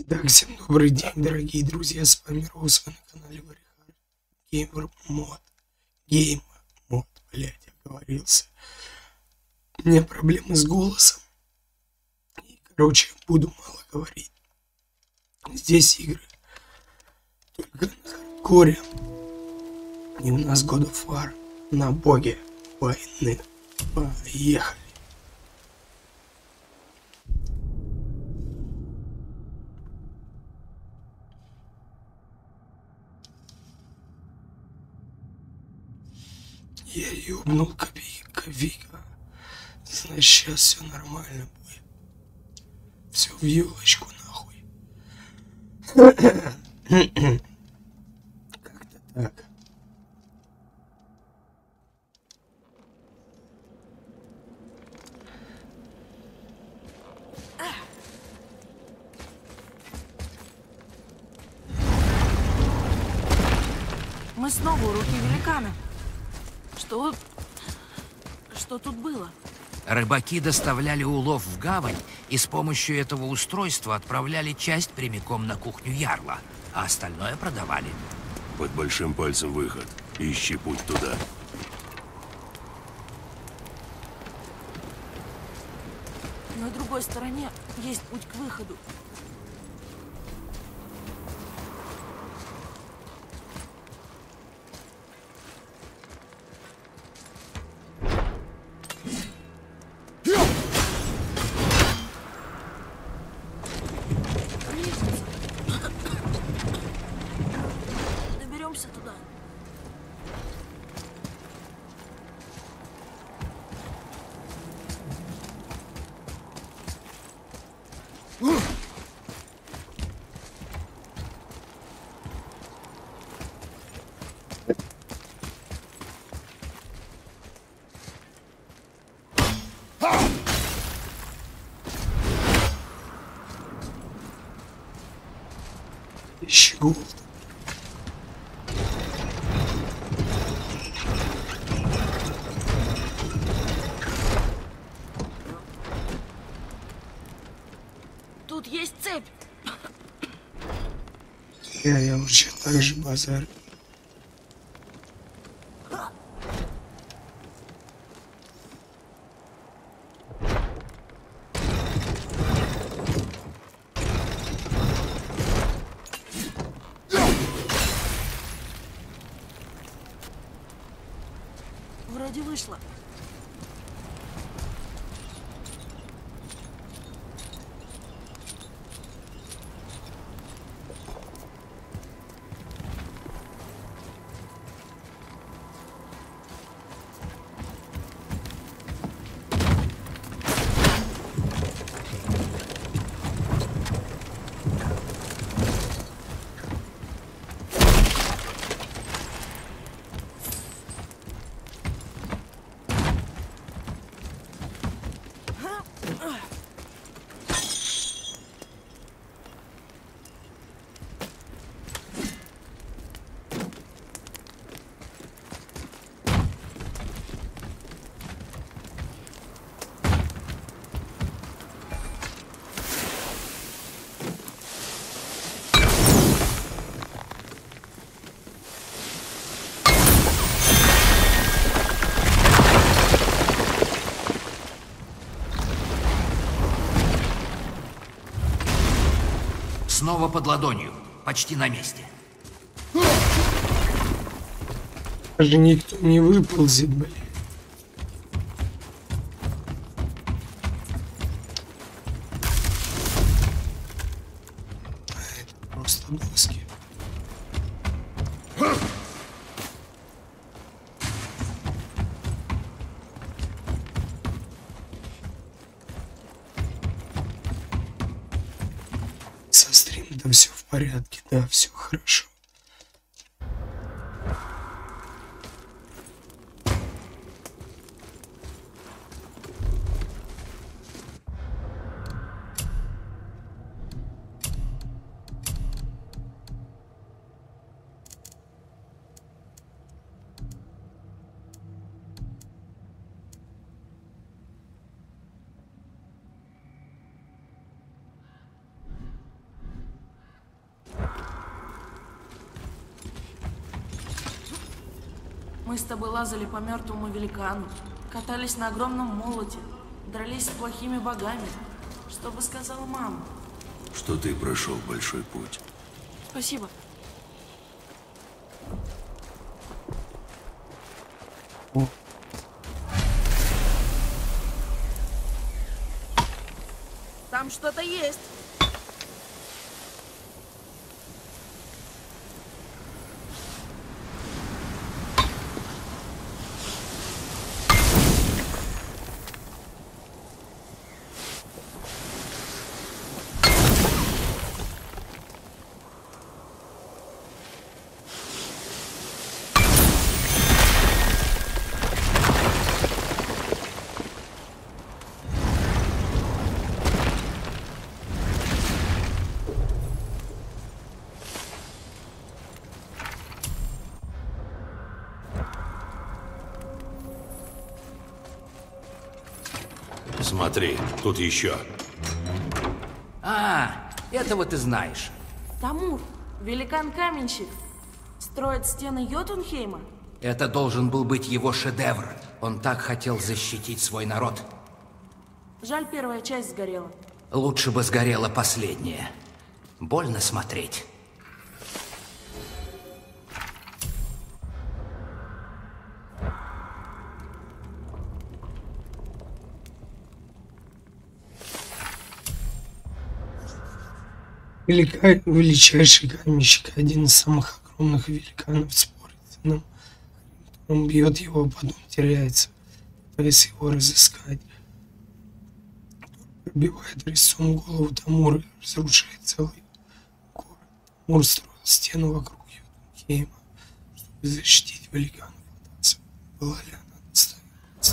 Итак, всем добрый день, дорогие друзья, с вами Роуз, вы на канале Варихард Геймер Мод. Гейм Мод, блять, оговорился. У меня проблемы с голосом. И, короче, буду мало говорить. Здесь игры только на хардкоре. И у нас God of War на боге войны. Поехали. Я ёбнул копейка Вика. Значит, сейчас все нормально будет. Все в елочку нахуй. Как-то так. Мы снова у руки великана. Что тут было? Рыбаки доставляли улов в гавань и с помощью этого устройства отправляли часть прямиком на кухню Ярла, а остальное продавали. Под большим пальцем выход. Ищи путь туда. На другой стороне есть путь к выходу. Лестница. Доберемся туда. Ищи голод. Тут есть цепь. Я лучше так же базар. Вроде вышло. Снова под ладонью, почти на месте. Даже никто не выползет, блин. Это просто доски. Со стримом все в порядке, да, все хорошо. Мы с тобой лазали по мертвому великану, катались на огромном молоте, дрались с плохими богами. Что бы сказала мама? Что ты прошел большой путь. Спасибо. Там что-то есть. Смотри, тут еще. А, этого ты знаешь. Тамур, великан-каменщик, строит стены Йотунхейма. Это должен был быть его шедевр. Он так хотел защитить свой народ. Жаль, первая часть сгорела. Лучше бы сгорела последняя. Больно смотреть. Величайший каменщик, один из самых огромных великанов, спорит с сыном. Он бьет его, потом теряется, пытаясь его разыскать. Пробивает резцом голову Тамура и разрушает целый город. Тамур строил стену вокруг Йотунхейма, чтобы защитить великанов от отца. Была ли она достойна?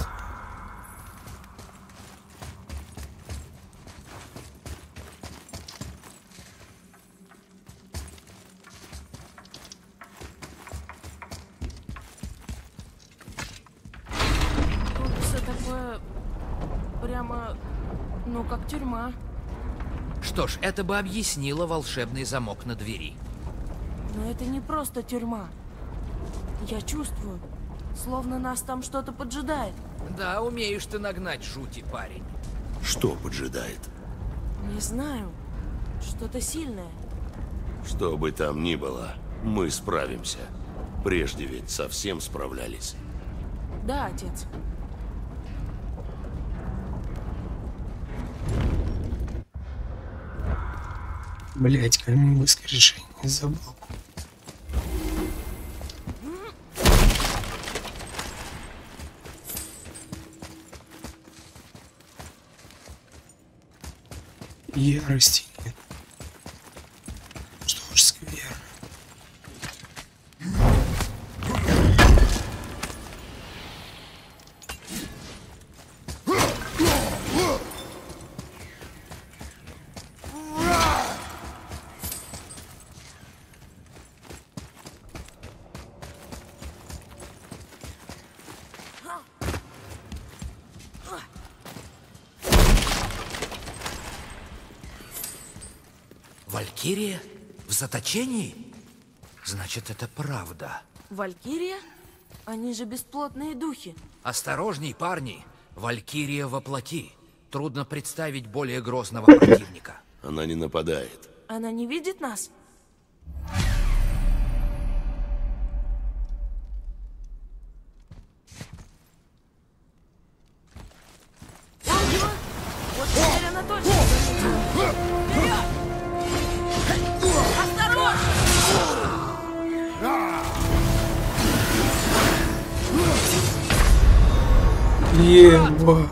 Тут все такое прямо, ну, как тюрьма. Что ж, это бы объяснило волшебный замок на двери. Но это не просто тюрьма. Я чувствую, словно нас там что-то поджидает. Да, умеешь ты нагнать жути, парень. Что поджидает? Не знаю, что-то сильное. Что бы там ни было, мы справимся. Прежде ведь совсем справлялись. Да, отец. Блять, камень воскрешения забыл. Ярости нет. Что ж, скверно. Валькирия? В заточении? Значит, это правда. Валькирия? Они же бесплотные духи. Осторожней, парни. Валькирия во плоти. Трудно представить более грозного противника. Она не нападает. Она не видит нас? Ого! Вот теперь она точно заметила. Вперед! Осторожно! Еба.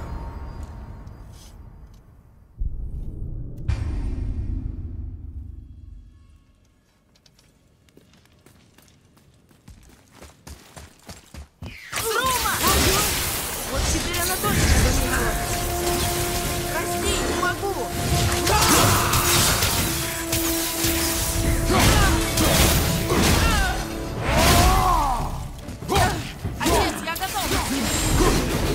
Трума! Вот теперь она точно заметила. Прости, не могу. Отец, я готов.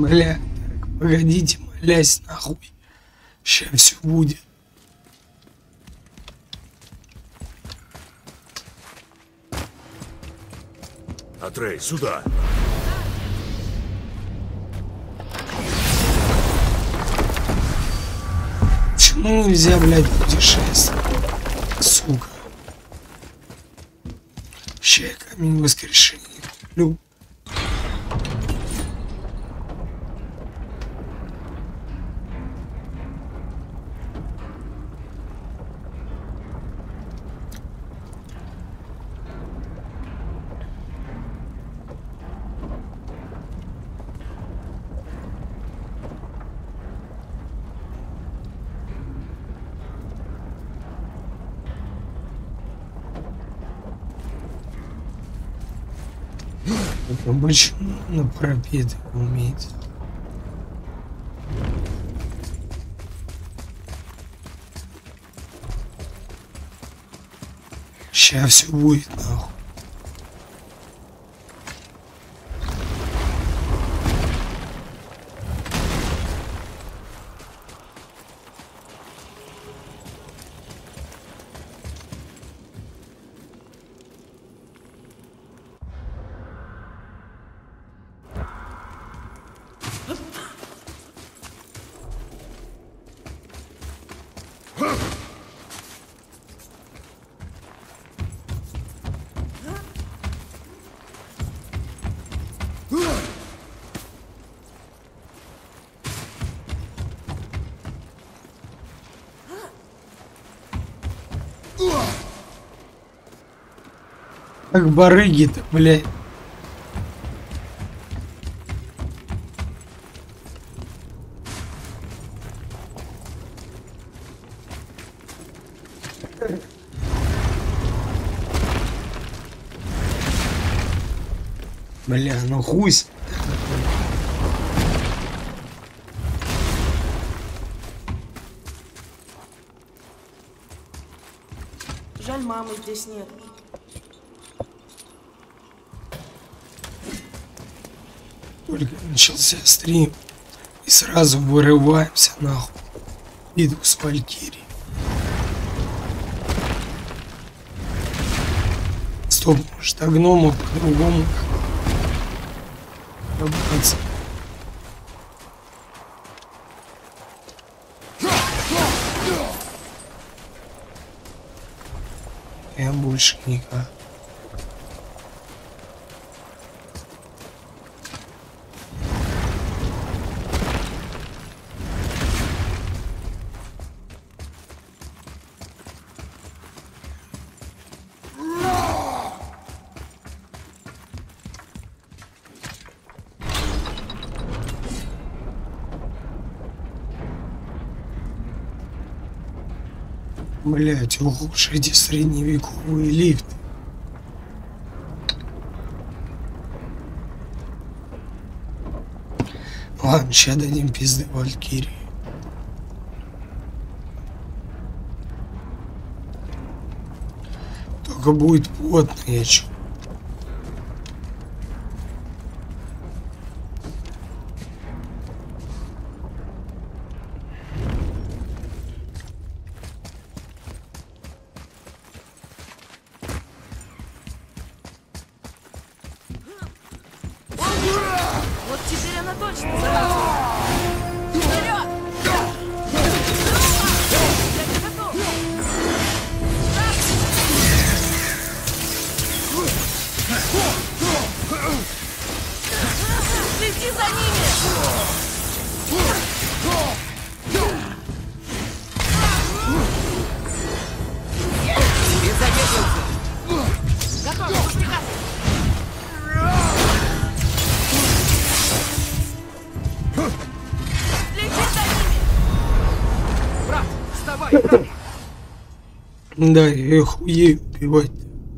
Бля, так, погодите, молясь нахуй. Сейчас все будет. Атрей, сюда! Почему нельзя, блядь, путешествовать? Сука. Ща я камень воскрешения куплю. Почему на пропеты умеет? Сейчас все будет нахуй. Как барыги-то, блядь. Бля, ну хуй. Жаль, мамы здесь нет. Только начался стрим, и сразу вырываемся нахуй. Битву с Валькирией. Стоп, может, а гномов по-другому добраться. Я больше никак. Блять, ох уж эти средневековые лифты. Ладно, сейчас дадим пизды Валькирии. Только будет плотно, я чё. Вот теперь она точно заработала. Вперед! Я готов! Следи за ними! И замедлился. Готов, спускаться! Следи за ними! Брат, вставай, брат. Да, я хуею убивать.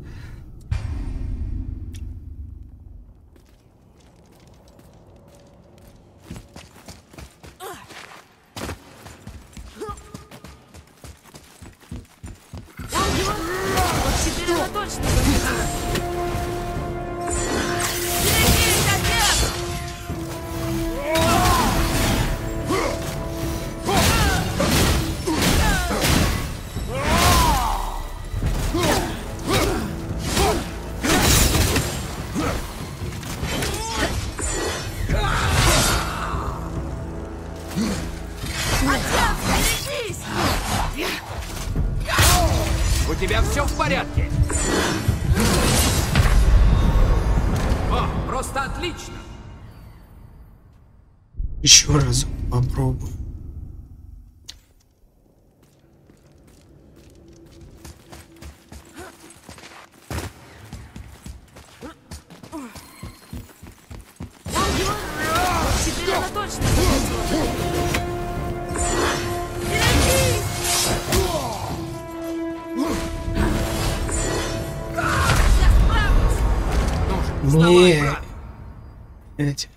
Вот теперь она точно заметила. Берегись, отец! У тебя все в порядке? О, просто отлично! Еще раз попробую. Теперь она точно. Не, эти.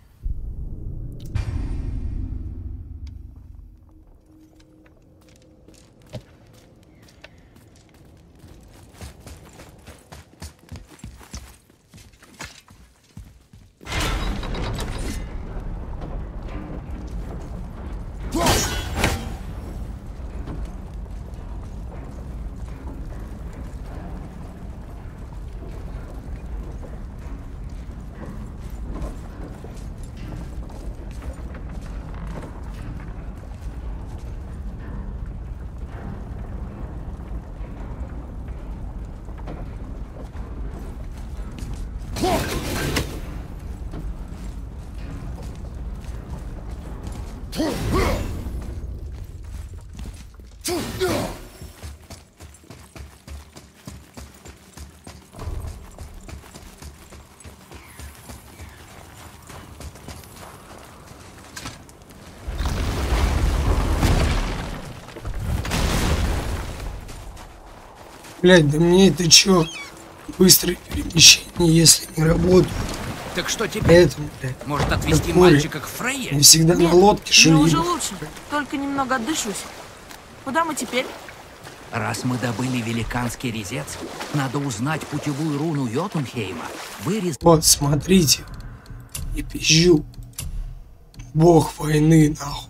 Блядь, да мне это чё? Быстрое перемещение, если не работает. Так что теперь? Поэтому, блядь, Может отвезти море. мальчика к Фрейе? я всегда Нет, на лодке мне шли. уже лучше. Только немного отдышусь. Куда мы теперь? Раз мы добыли великанский резец, надо узнать путевую руну Йотунхейма, вырезать... Вот, смотрите. И пизжу. Бог войны, нахуй.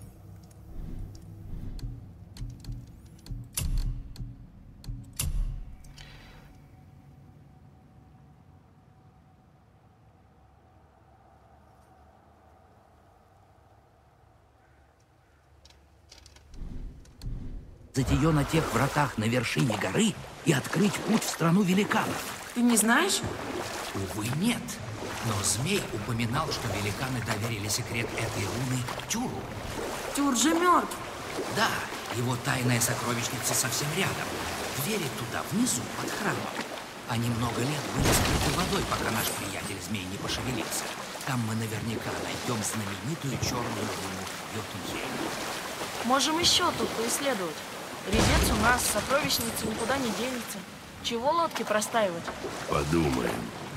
ее на тех вратах на вершине горы и открыть путь в страну великанов. Ты не знаешь? Увы, нет. Но змей упоминал, что великаны доверили секрет этой руны Тюру. Тюр же мертв. Да, его тайная сокровищница совсем рядом. Двери туда, внизу, под храмом. Они много лет были скрыты водой, пока наш приятель змей не пошевелился. Там мы наверняка найдем знаменитую черную руну Йотунхейма. Можем еще тут поисследовать. Резец у нас, сокровищница никуда не денется. Чего лодки простаивать? Подумаем.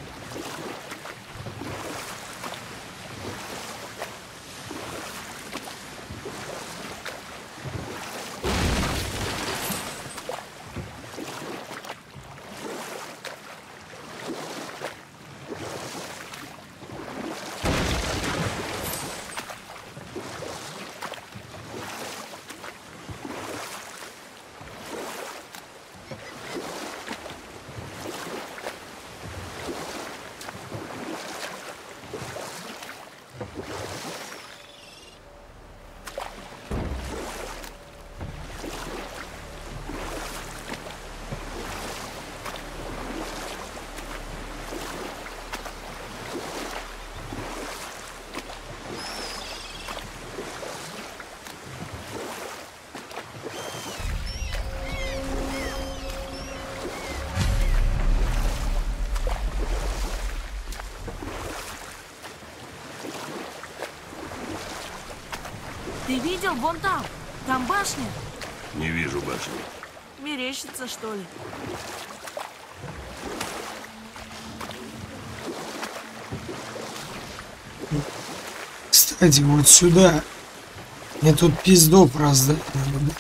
Ты видел вон там? Там башня. Не вижу башни. Мерещится, что ли? Кстати, вот сюда. Мне тут пиздов раздать надо было.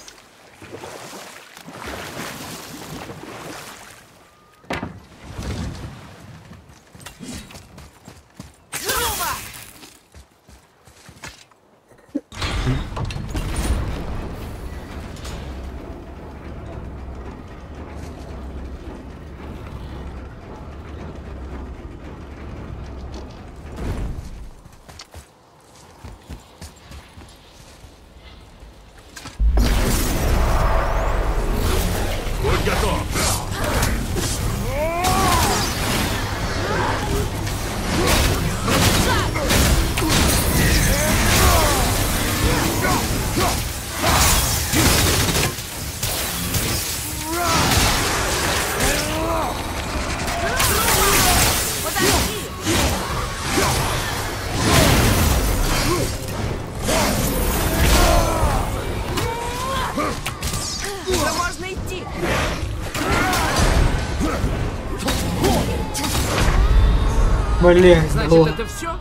Уже можно идти. Блин, Значит, это все?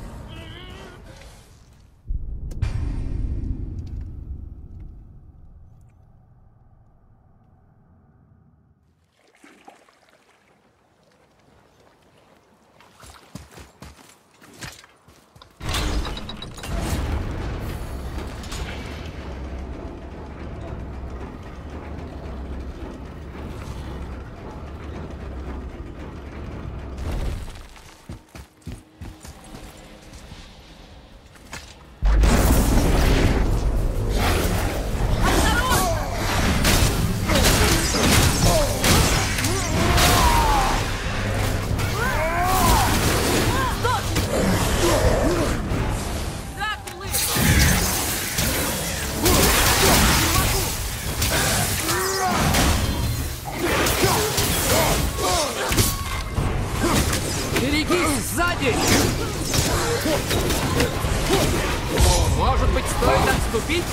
Берегись сзади! Может быть, стоит отступить?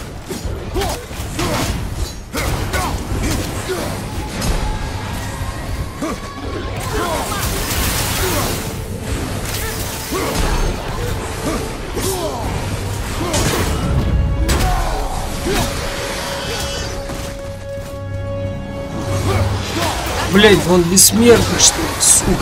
Блять, он бессмертный, что ли, сука.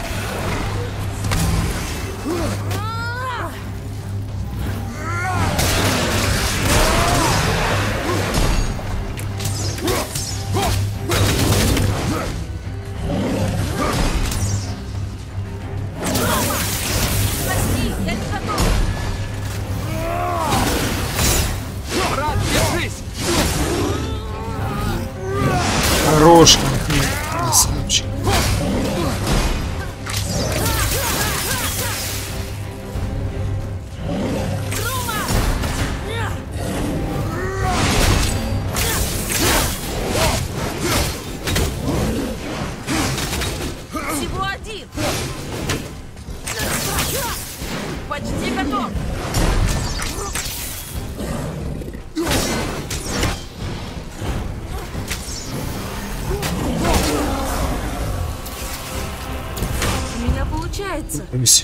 Брат, держись! Хорош, красавчик. Всего один. Почти готов. У меня получается.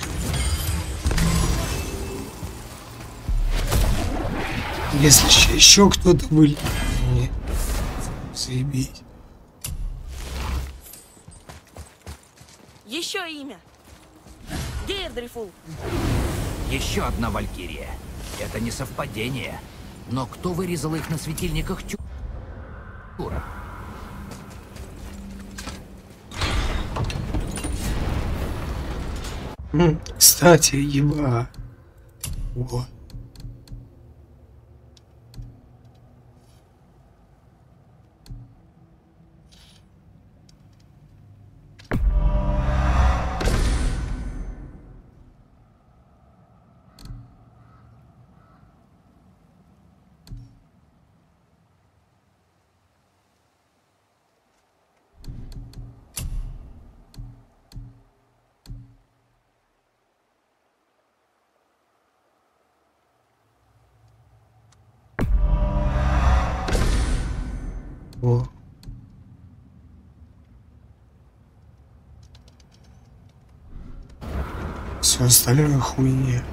Если еще кто-то вылез, не заебись. Еще имя. Гейрдрифул. Еще одна валькирия. Это не совпадение. Но кто вырезал их на светильниках Тюра? Кстати, еба. Вот. О. Все остальное хуйня.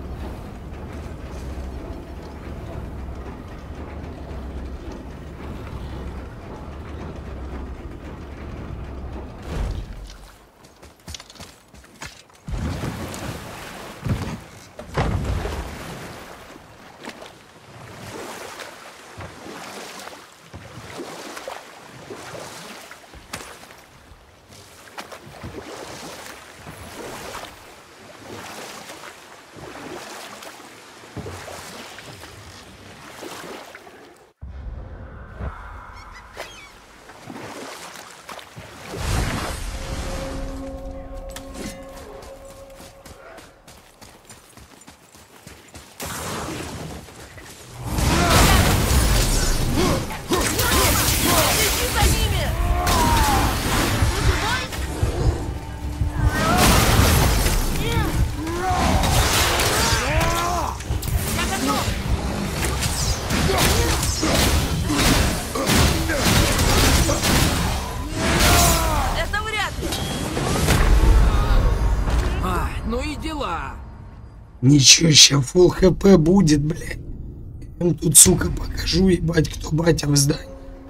Ничего, ща фулл хп будет, блядь. Я им тут, сука, покажу, ебать, кто батя в здании.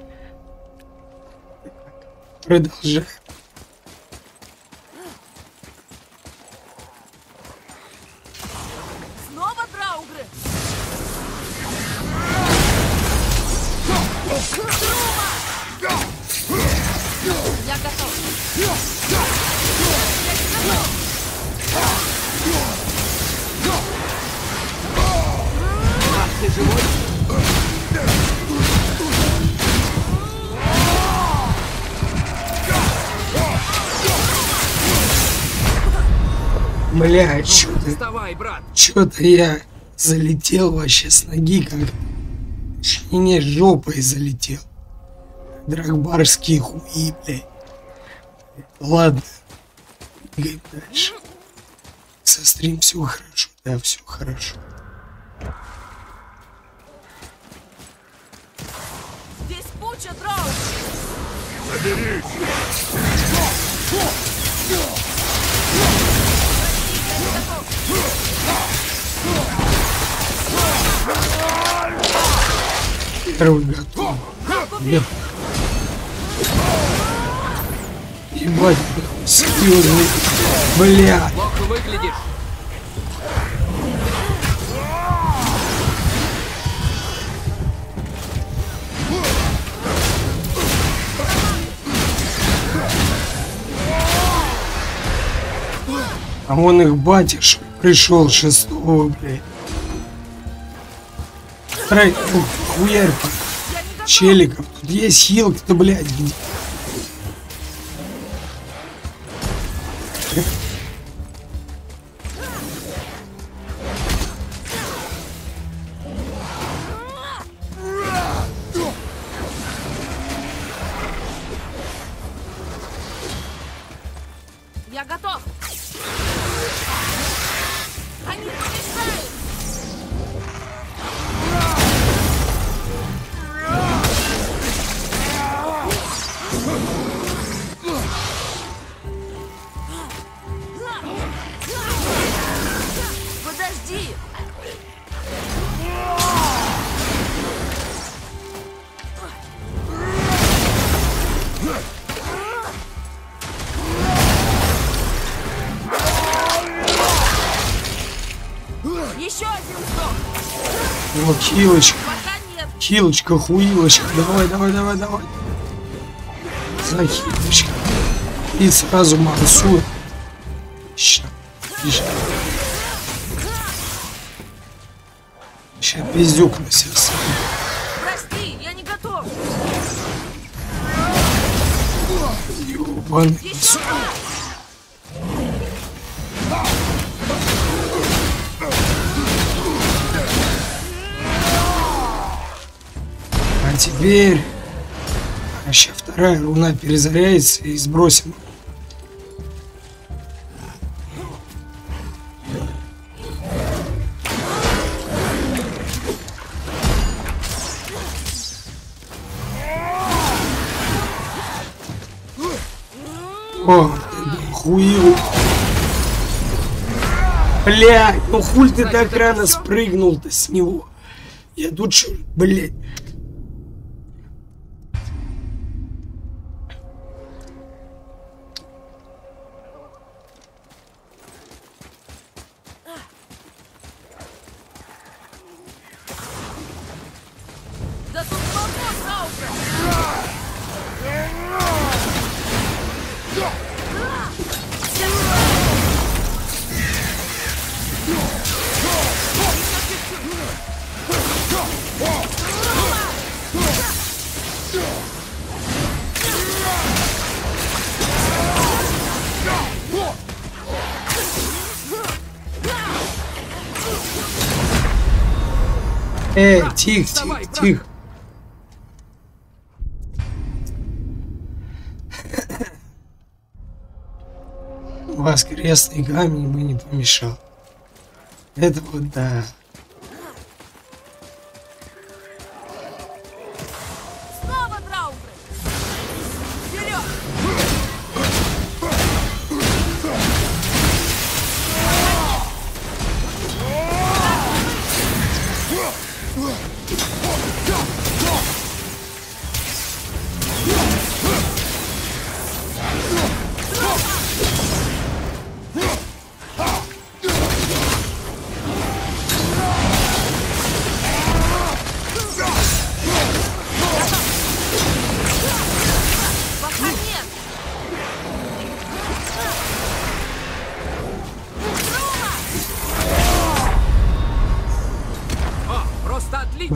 Продолжаем. Снова драугры! Я готов! Ты живой? Бля, чё-то Вставай, брат. я залетел вообще с ноги, как... Не, жопой залетел. Драгбарские хуи, блядь. Ладно. Двигаем дальше. Со стрим все хорошо, да, все хорошо. Здесь куча драугров! Первый готов. Ебать, серьезный. Бля. Плохо выглядишь. А он их батюшка пришел 6-го, блядь. Трай, хуярь, челиков. Тут есть хилка-то, блядь, где? Я готов! Они помешают! Подожди! Еще один вздох! Вот хилочка. Пока нет! Хилочка, хуилочка. Давай. За хилочка. И сразу мансур. Ща пиздюк на себя сам. Прости, я не готов! Ёбаный Еще мансур. раз! А теперь... А сейчас вторая руна перезаряется и сбросим. О, хуил. Блядь, ну хуль ты так рано спрыгнул-то с него. Я тут что, блядь. Да тут полно драугров! Тихо. Воскресный камень бы не помешал. Это вот да. Снова драугры! Вперед!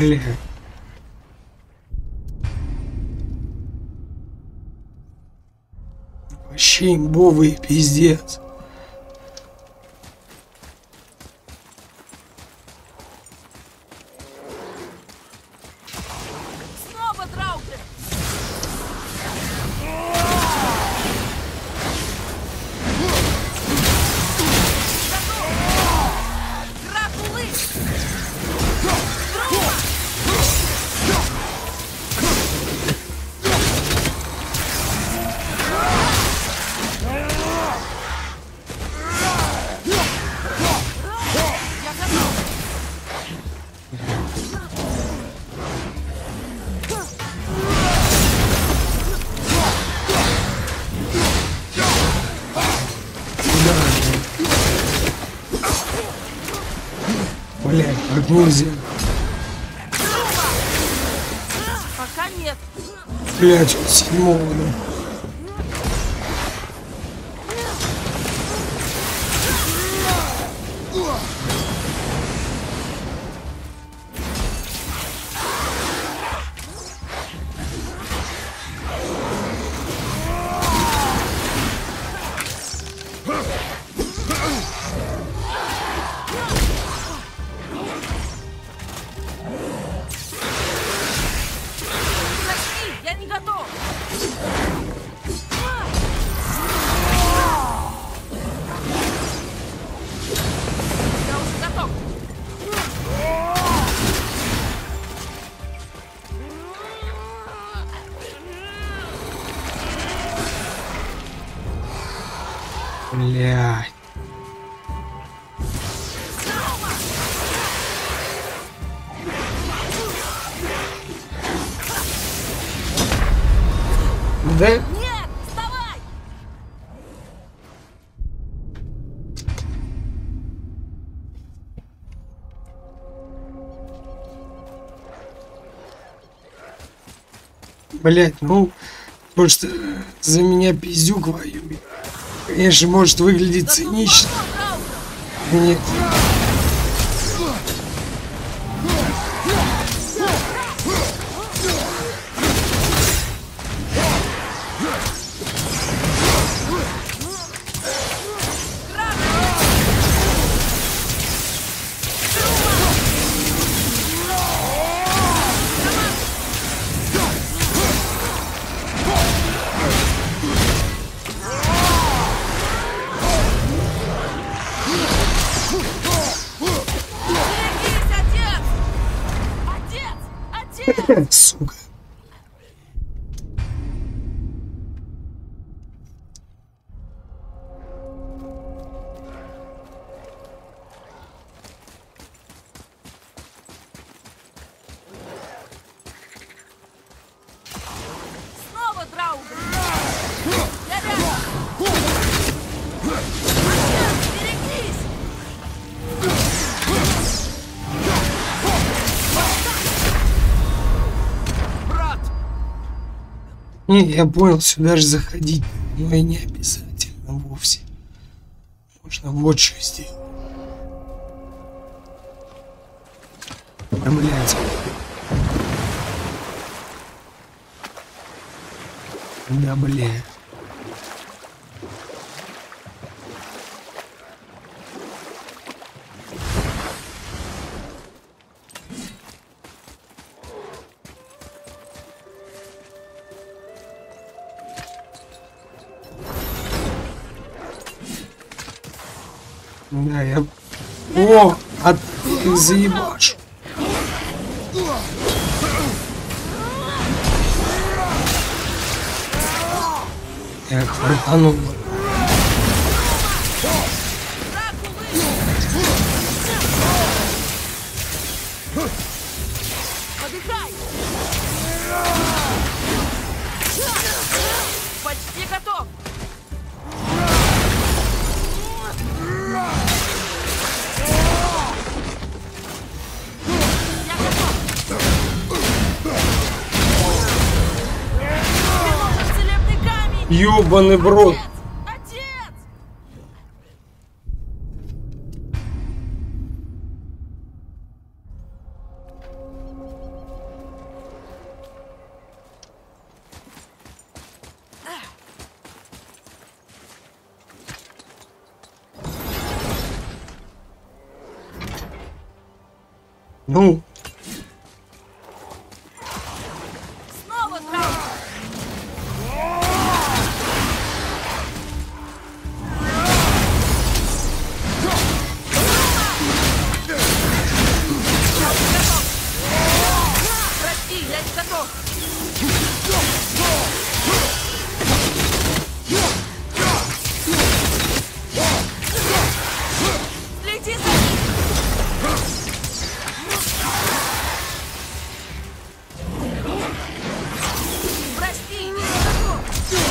Бля. Вообще имбовый пиздец. Снова Драукер! Дракулы! Блядь, как нельзя. Пока нет. Блядь, он 7-го, да. Подожди, я не готов. Я уже готов. Блядь. Да? Нет, вставай! Блядь, ну, потому что за меня пиздюк воюет. Конечно, может выглядеть цинично. Нет. Сука. Снова Драукер! Я рядом! Отец, берегись! Брат! Не, я понял, сюда же заходить, но и не обязательно вовсе. Можно вот что сделать. Да, блядь. Да, бля. Да, я... О, а ты заебашь. Я хватанул. Подыхай! Почти готов! Я готов! Мне нужен целебный камень! Ёбаный брод. Отец! Ну. Снова Траугр! Прости, я не готов! Следи за ним! Прости, не готов!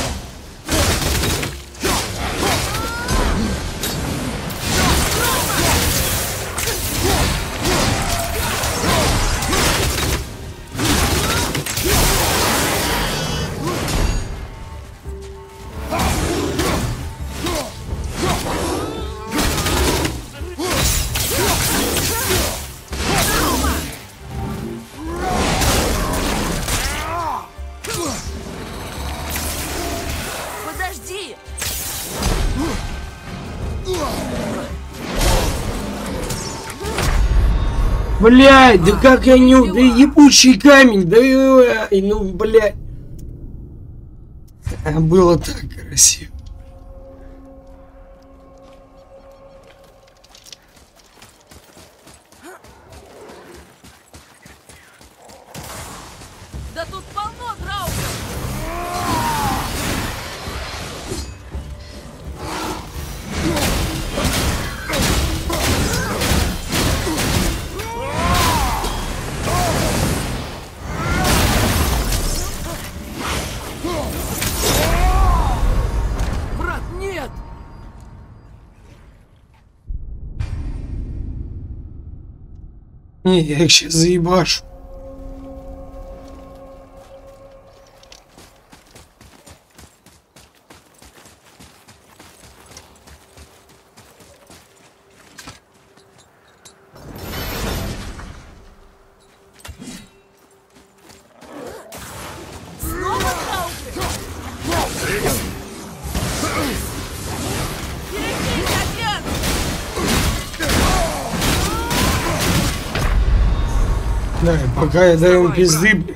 Подожди! Блядь, да как я не... Да ебучий камень, да... Ну, блядь. Было так красиво. Да тут полно Траугров! Брат, нет! Не, я их сейчас заебашу. Снова Траугры! Берегись, отец! Да, и пока я даю им пизды, блядь.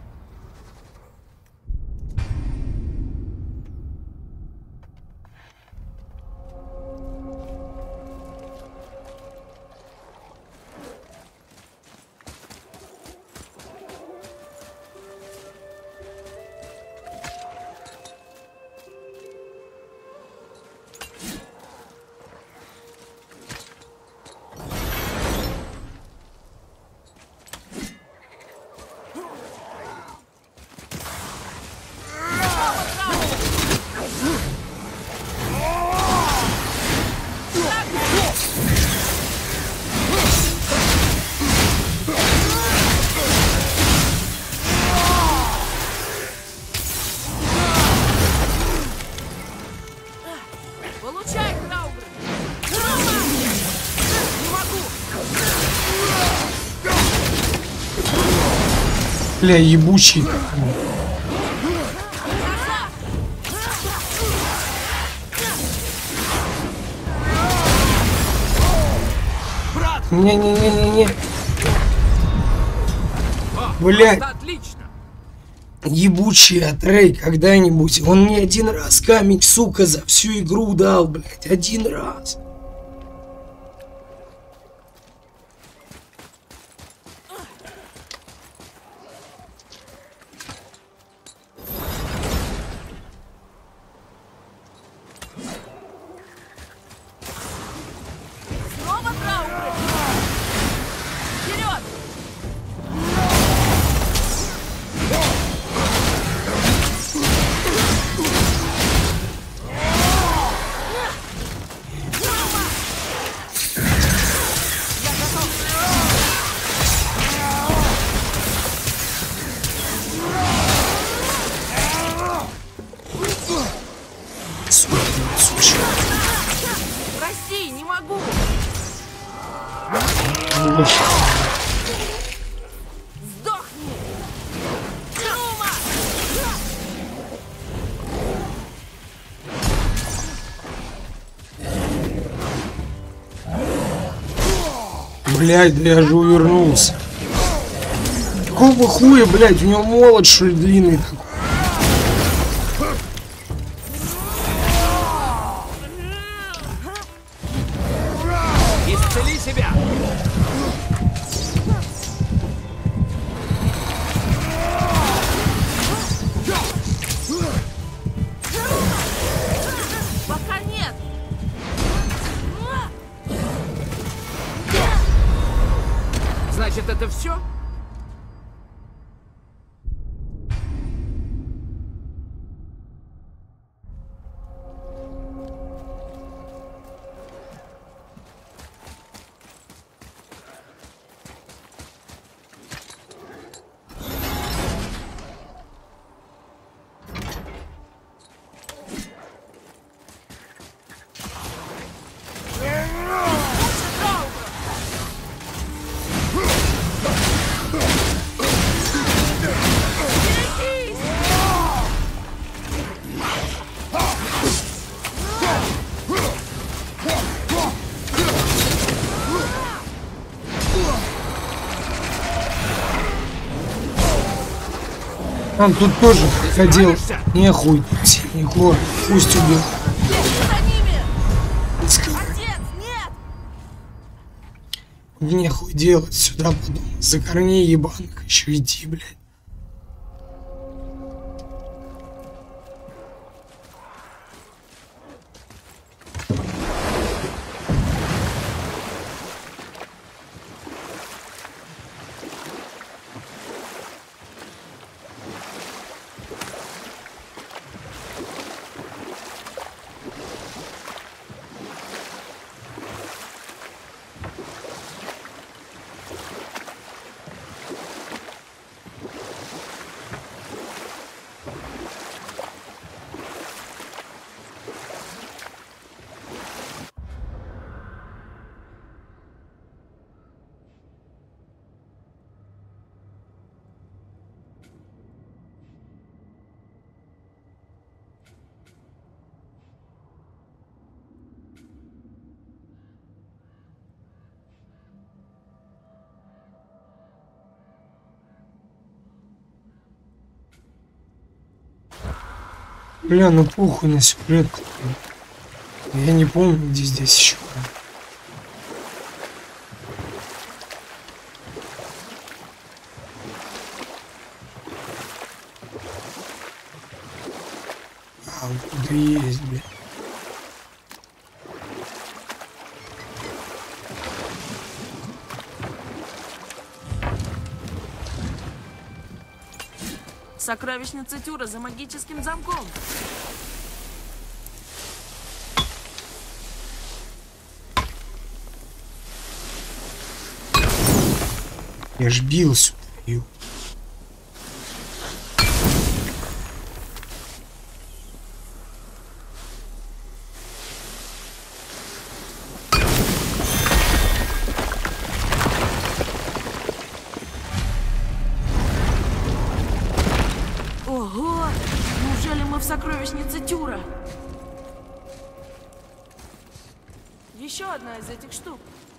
Получай, Траугры! Не могу! Бля, ебучий. Не-не-не-не-не. Блядь. Это отлично! Ебучий Атрей когда-нибудь. Он мне один раз камень, сука, за всю игру дал, блядь. Один раз. Снова Траугры! Вперед! Прости, не могу! Сдохни! Трума! Блядь, да я же увернулся. Какого хуя, блядь, у него молот, что ли, длинный такой. Исцели себя! Пока нет. Значит, это все? Он тут тоже ходил. Не хуй, Егор, пусть убил. За ними! Отец, нет! Нехуй делать сюда, подумал. За корней ебаных еще идти, блядь. Бля, ну похуй на сюжет. Я не помню, где здесь еще. А, вот тут и есть, бля. Сокровищница Тюра за магическим замком. Я ж бил сюда. Ого! Неужели мы в сокровищнице Тюра? Еще одна из этих штук.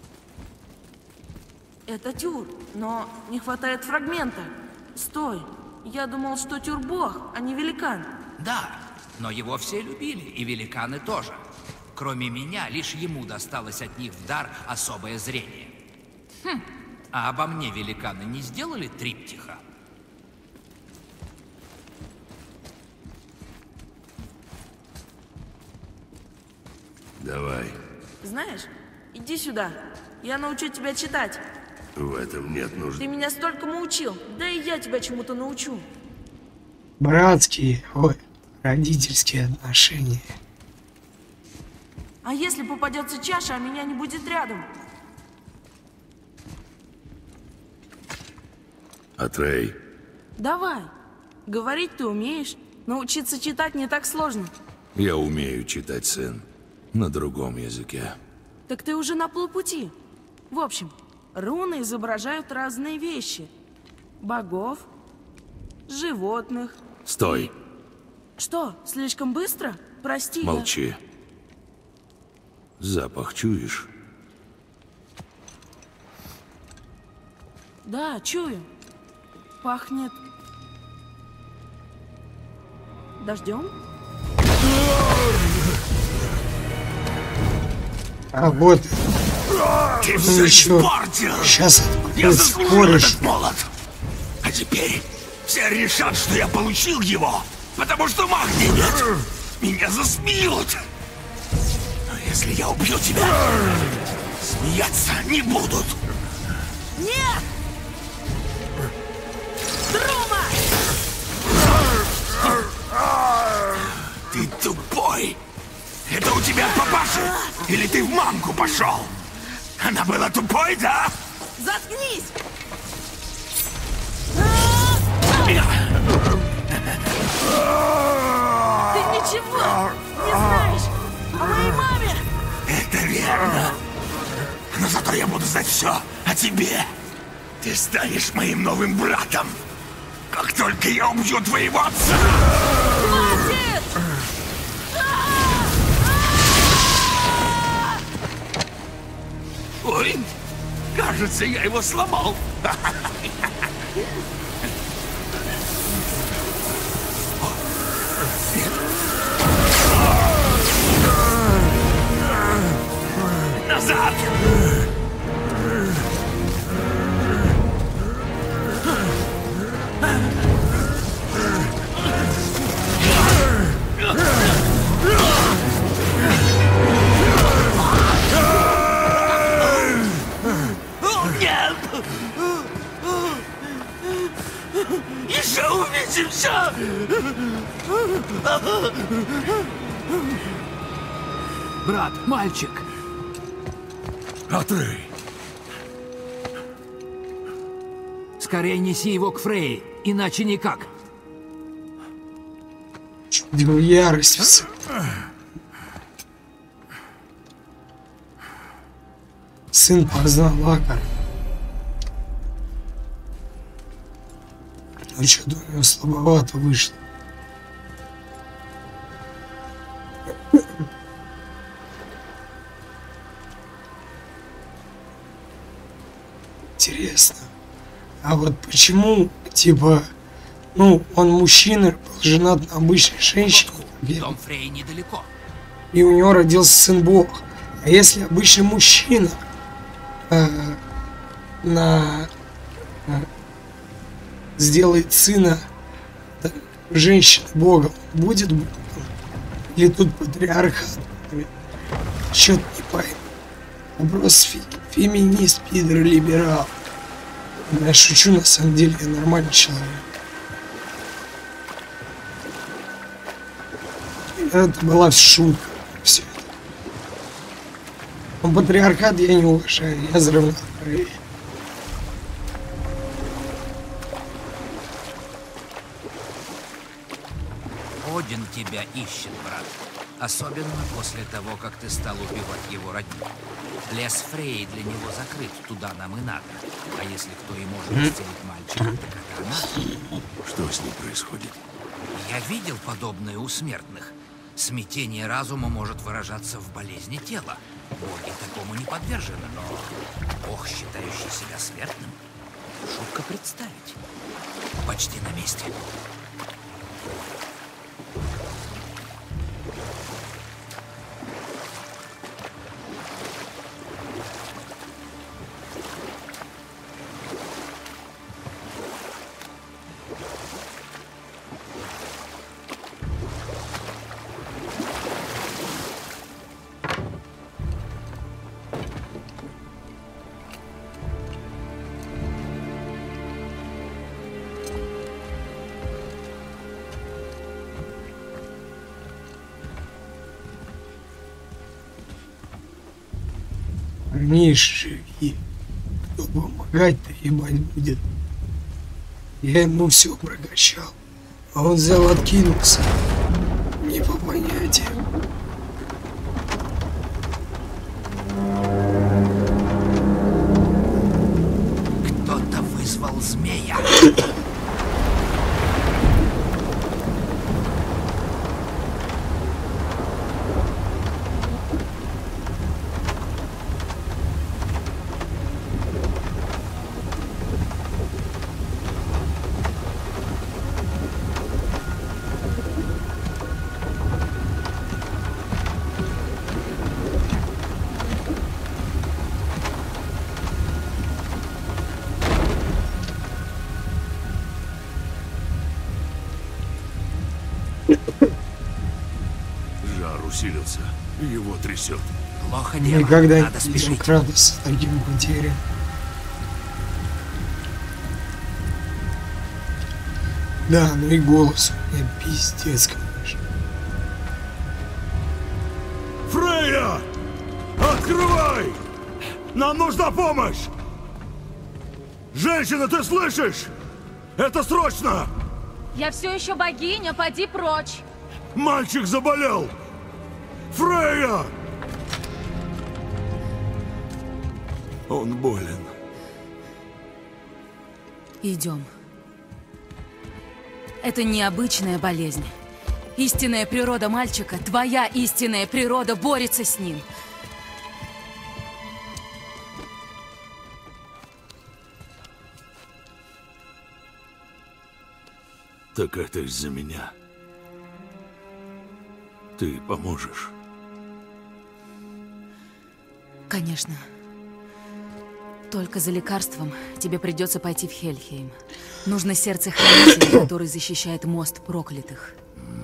Это Тюр, но не хватает фрагмента. Стой, я думал, что Тюр бог, а не великан. Да, но его все любили, и великаны тоже. Кроме меня, лишь ему досталось от них в дар особое зрение. А обо мне великаны не сделали триптиха? Давай. Знаешь, иди сюда. Я научу тебя читать. В этом нет нужды. Ты меня столькому учил. Да и я тебя чему-то научу. Братские, ой, родительские отношения. А если попадется чаша, а меня не будет рядом? Атрей, Давай. Говорить ты умеешь. Научиться читать не так сложно. я умею читать, сын, на другом языке. Так ты уже на полпути. В общем, руны изображают разные вещи. Богов, животных. Стой, Что, слишком быстро? Прости. молчи. Запах чуешь? Да, чую. Пахнет... дождем? А вот, Ты ну все еще, испортил! сейчас Я откроет заслужил скорость. этот молот! А теперь все решат, что я получил его, потому что магнии нет! Меня засмеют! Но если я убью тебя, смеяться не будут! Нет! Трума! Ты тупой! Это у тебя от папаши? Или ты в мамку пошел? Она была тупой, да? Заткнись! Ты ничего не знаешь о моей маме! Это верно. Но зато я буду знать все о тебе. Ты станешь моим новым братом. Как только я убью твоего отца. Хватит! Ой, кажется, я его сломал. Назад! Нет! Еще увидимся! Брат, мальчик. Отрей! Скорее неси его к Фрей, иначе никак. Чуть в ярость все. Сын познал Ака. Но что-то у него слабовато вышло. Интересно. А вот почему, типа, ну, он мужчина, был женат на обычной женщине, Дом Фрей недалеко. и у него родился сын Бог. А если обычный мужчина сделает сына женщины Богом, будет Богом? Или тут патриархат? Чё-то не пойму. Вопрос феминист, пидор, либерал. Я шучу, на самом деле, я нормальный человек. Это была шутка. Все это. Но патриархат я не уважаю, я за равноправие. Один тебя исчет, брат. Особенно после того, как ты стал убивать его родню. Лес Фрей для него закрыт, туда нам и надо. А если кто и может исцелить мальчика, так это она. Что с ним происходит? Я видел подобное у смертных. Смятение разума может выражаться в болезни тела. Боги такому не подвержены, но Бог, считающий себя смертным, шутка представить. Почти на месте. Миш, живи. Кто помогать-то ебать будет? Я ему все прокачал, а он взял, откинулся. Не по понятиям. Кто-то вызвал змея. Удар усилился, его трясет. Плохо дело. Никогда Надо не видел спешить. Кратоса таким потерям. Да, ну и голос у меня пиздец, конечно. Фрейя! Открывай! Нам нужна помощь! Женщина, ты слышишь? Это срочно! Я все еще богиня, поди прочь. Мальчик заболел! Фрейя! Он болен. Идем. Это необычная болезнь. Истинная природа мальчика, твоя истинная природа борется с ним. Так это из-за меня. Ты поможешь? Конечно. Только за лекарством тебе придется пойти в Хельхейм. Нужно сердце хранителя, который защищает мост проклятых.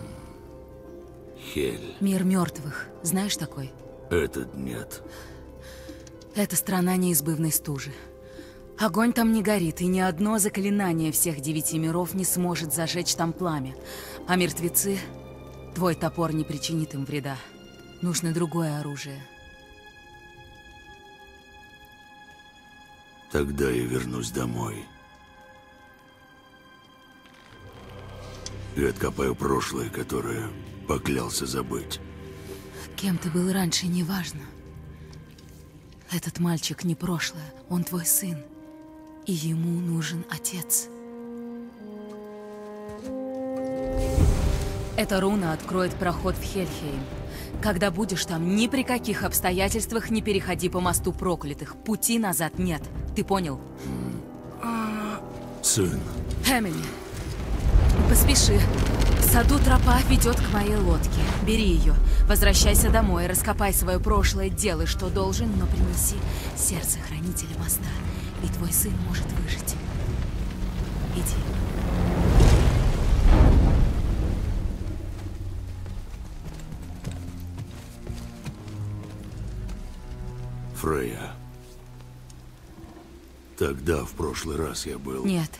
Хель. Мир мертвых. Знаешь такой? Этот нет. Это страна неизбывной стужи. Огонь там не горит, и ни одно заклинание всех 9 миров не сможет зажечь там пламя. А мертвецы... Твой топор не причинит им вреда. Нужно другое оружие. Тогда я вернусь домой. И откопаю прошлое, которое поклялся забыть. Кем ты был раньше, неважно. Этот мальчик не прошлое, он твой сын. И ему нужен отец. Эта руна откроет проход в Хельхейм. Когда будешь там, ни при каких обстоятельствах не переходи по мосту проклятых. Пути назад нет. Ты понял? Сын. Эмили, поспеши. В саду тропа ведет к моей лодке. Бери ее. Возвращайся домой, раскопай свое прошлое, делай, что должен, но принеси сердце хранителя моста. И твой сын может выжить. Иди. Фрейя. Тогда, в прошлый раз, я был... Нет.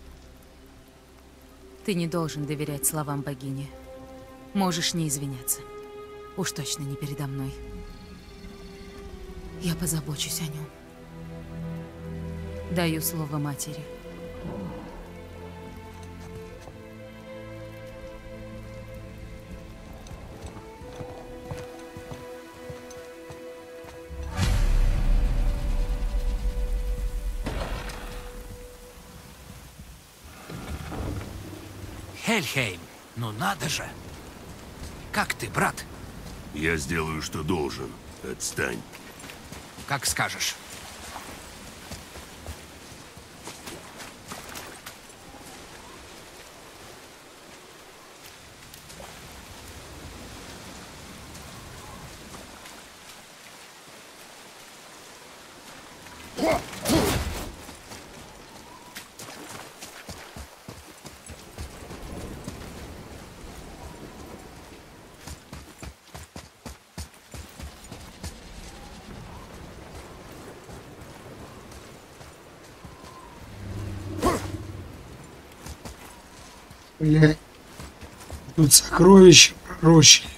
Ты не должен доверять словам богини. Можешь не извиняться. Уж точно не передо мной. Я позабочусь о нем. Даю слово матери. Хельхейм, ну надо же. Как ты, брат? Я сделаю, что должен. Отстань. Как скажешь. Блядь. Тут сокровища пророчили.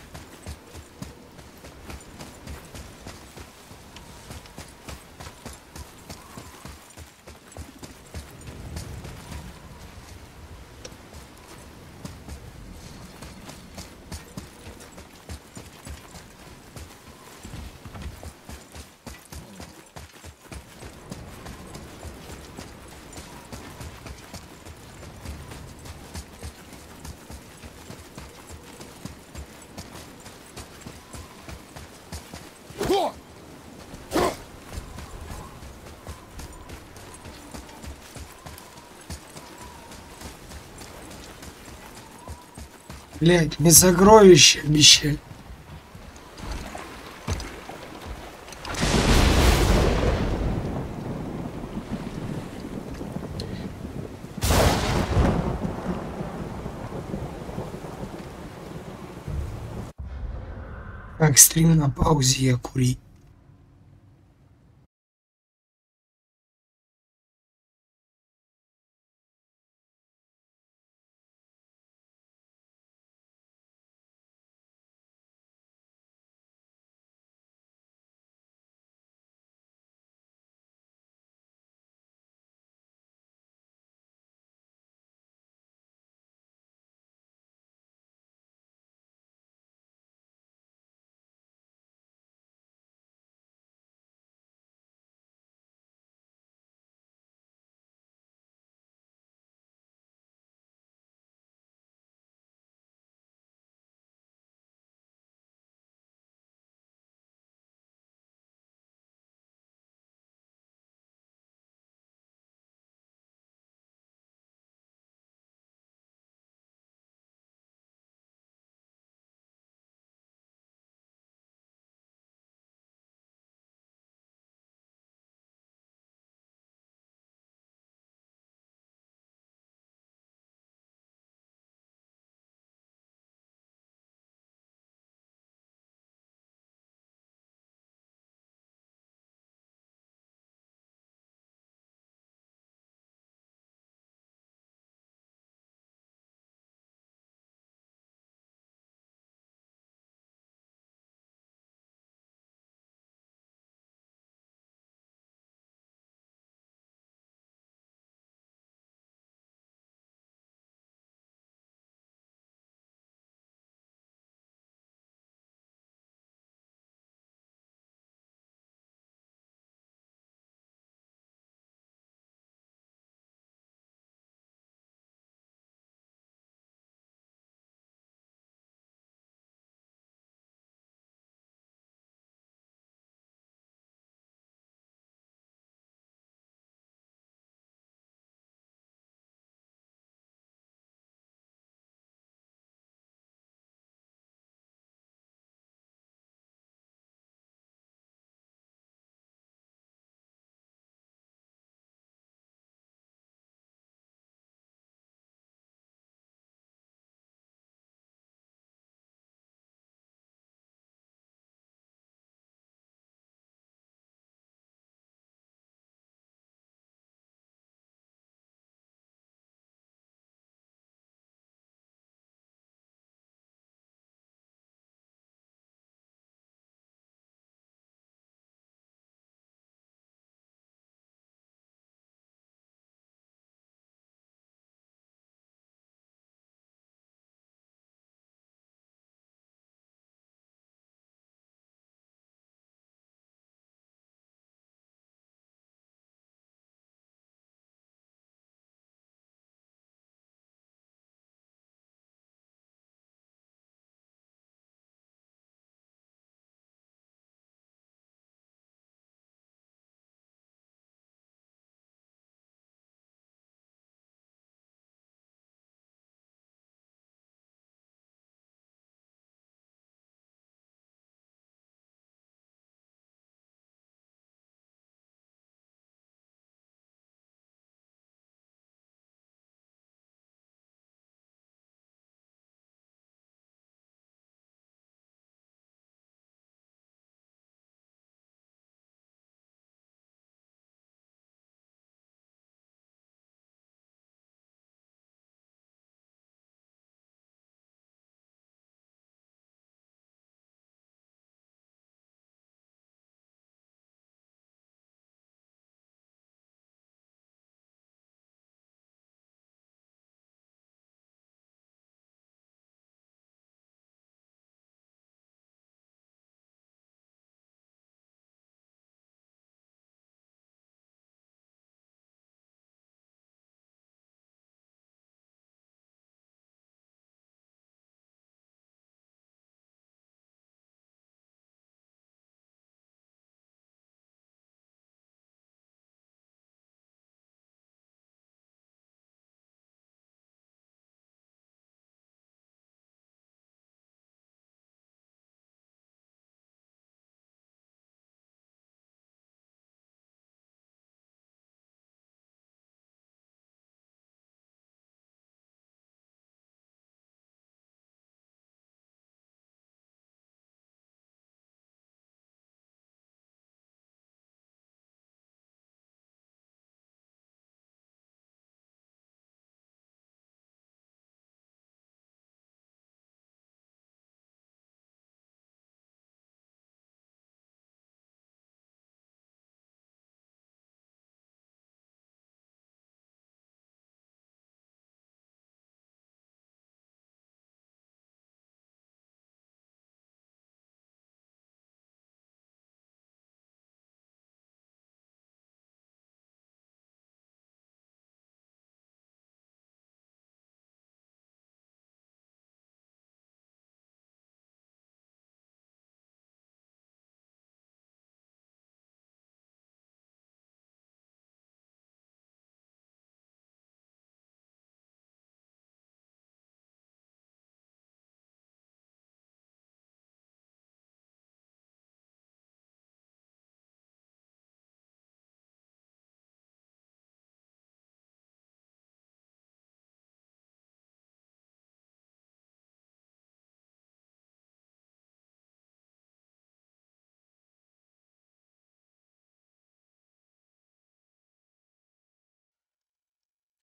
Блядь, мне сокровища обещали. Как стрим на паузе, я курить.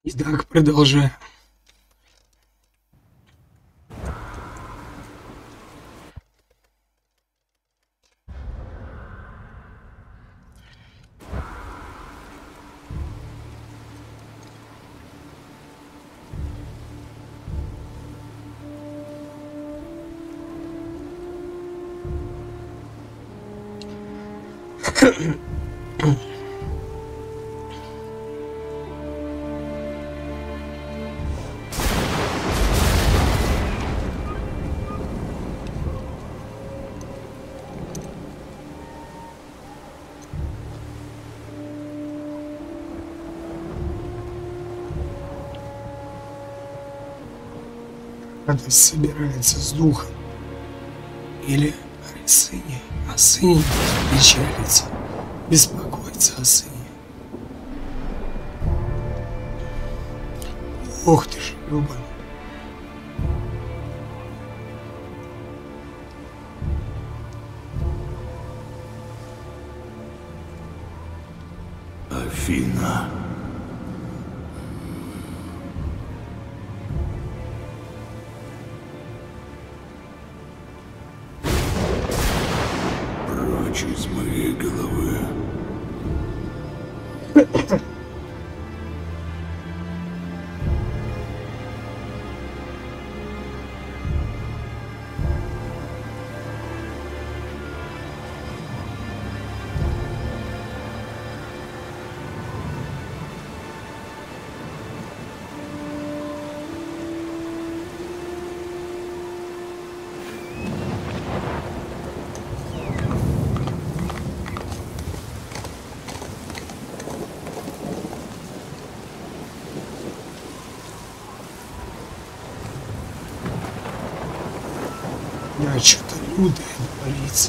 Итак, продолжаем. Радость собирается с духом. Или о сыне. О сыне печалится. Беспокоится о сыне. Ох ты ж, Люба. Афина. Прочь из моей головы. Да, что-то лютое творится.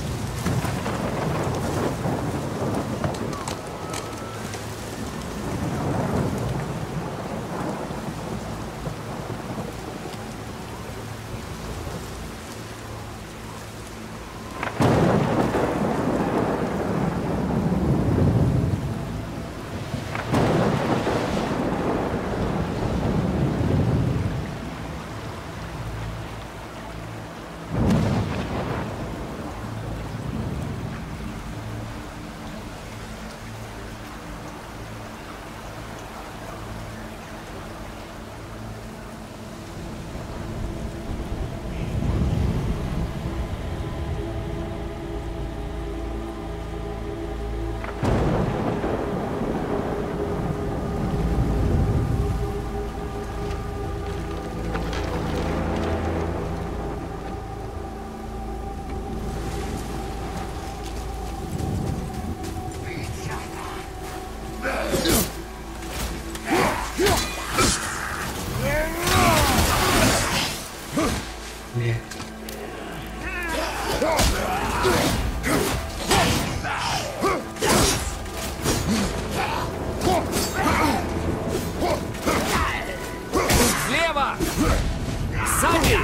Слева! Сзади!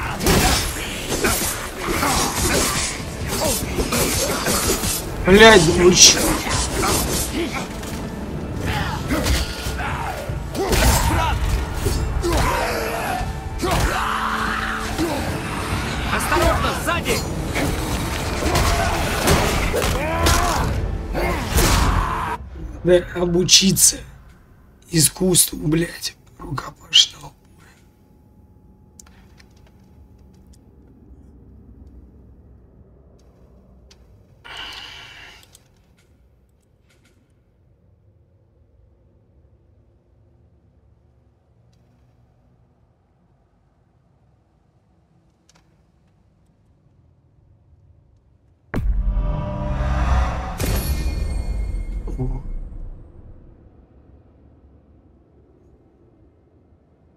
Блядь, лучше. Осторожно, сзади! Надо обучиться искусству, блядь, рукопашного боя. О.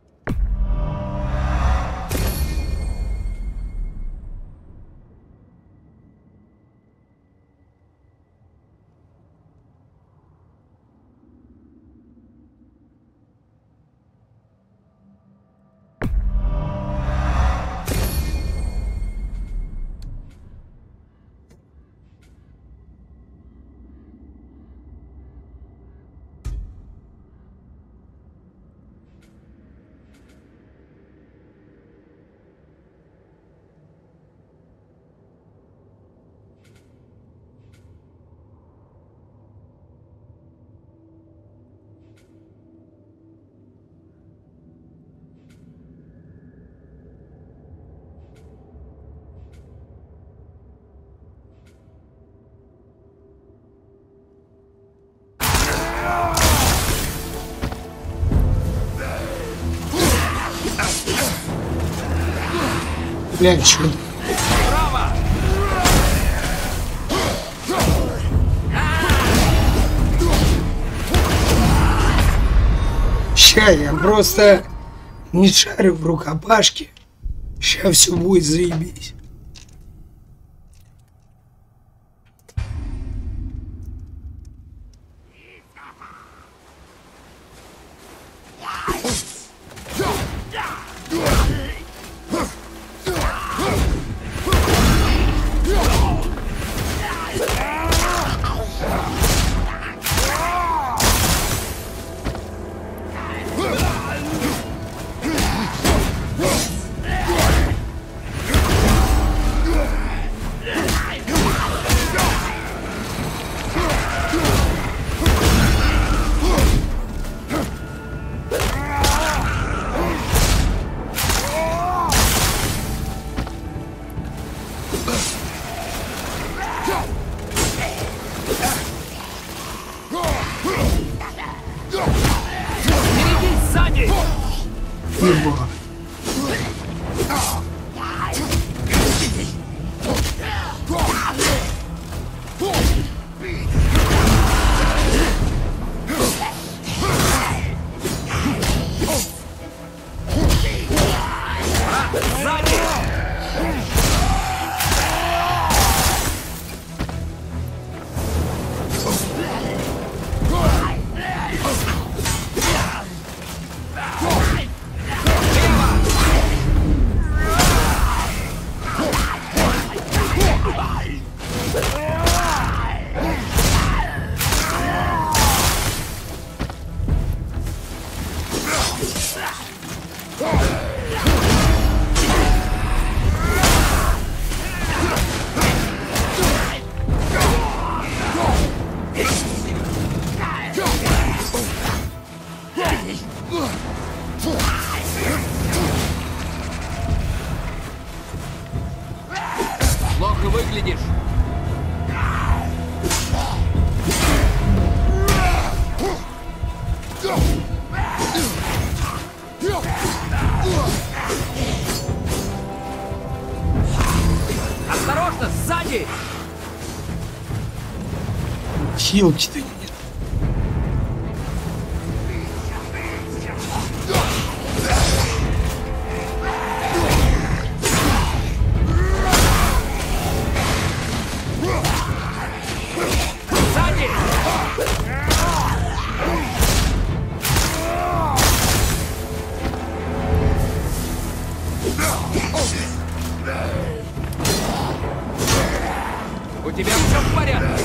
Блядь, что? Ща я просто не шарю в рукопашке. Ща все будет заебись. Еба. Плохо выглядишь. Осторожно, сзади! Хилки-то нет. Сзади! У тебя все в порядке?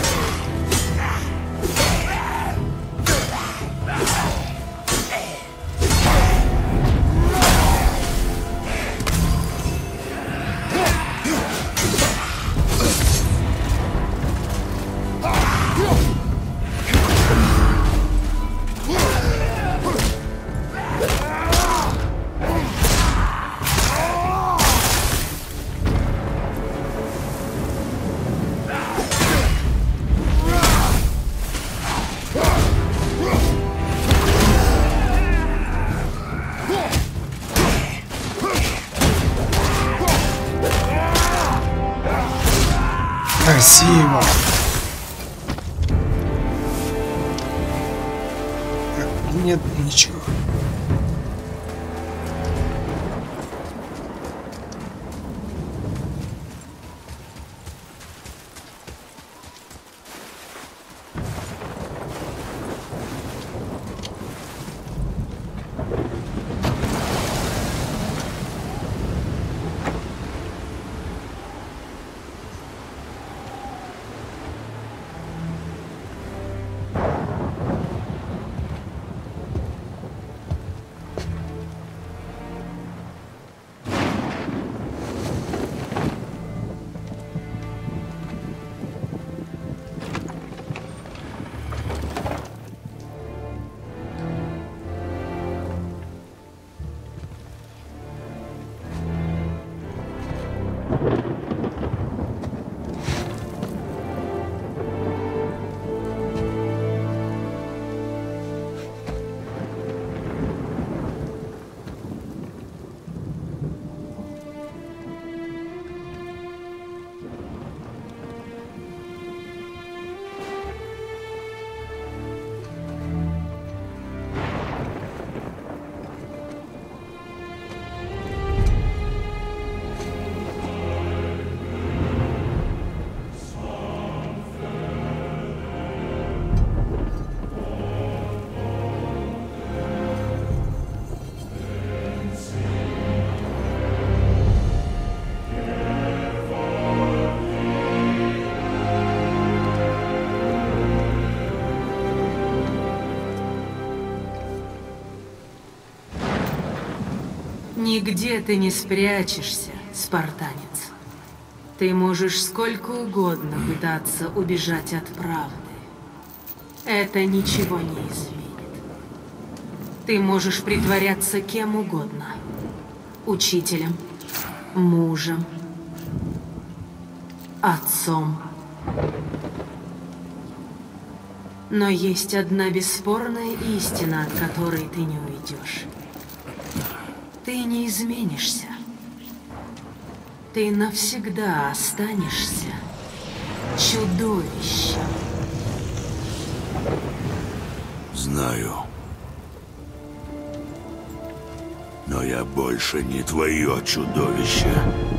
Красиво. Так, нет ничего. Нигде ты не спрячешься, спартанец. Ты можешь сколько угодно пытаться убежать от правды. Это ничего не изменит. Ты можешь притворяться кем угодно. Учителем, мужем, отцом. Но есть одна бесспорная истина, от которой ты не уйдешь. Ты не изменишься. Ты навсегда останешься чудовищем. Знаю. Но я больше не твое чудовище.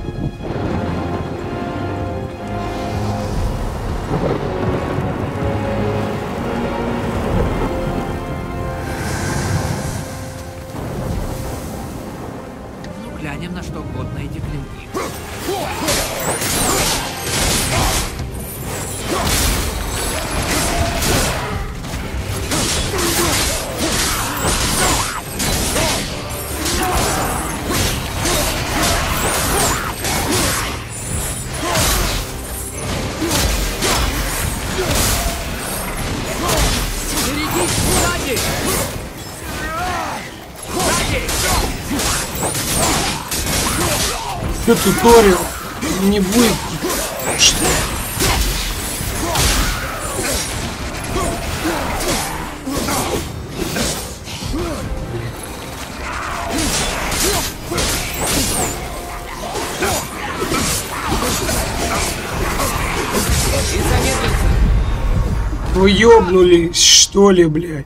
Ну, глянем на что угодно эти клинки. Что туториал? Не будет. Что? Вы ёбнулись, что ли, блядь?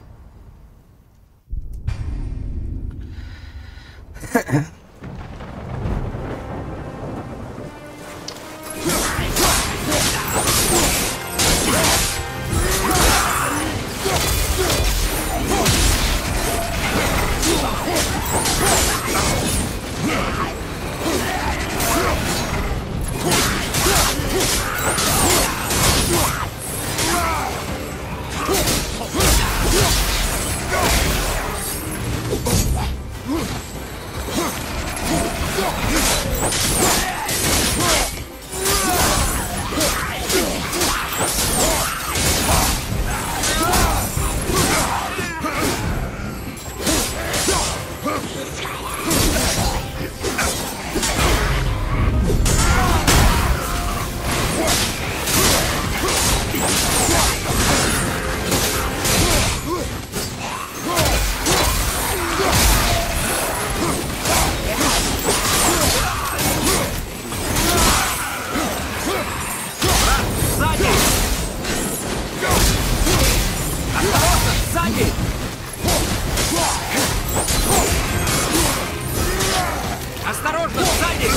Осторожно, сзади!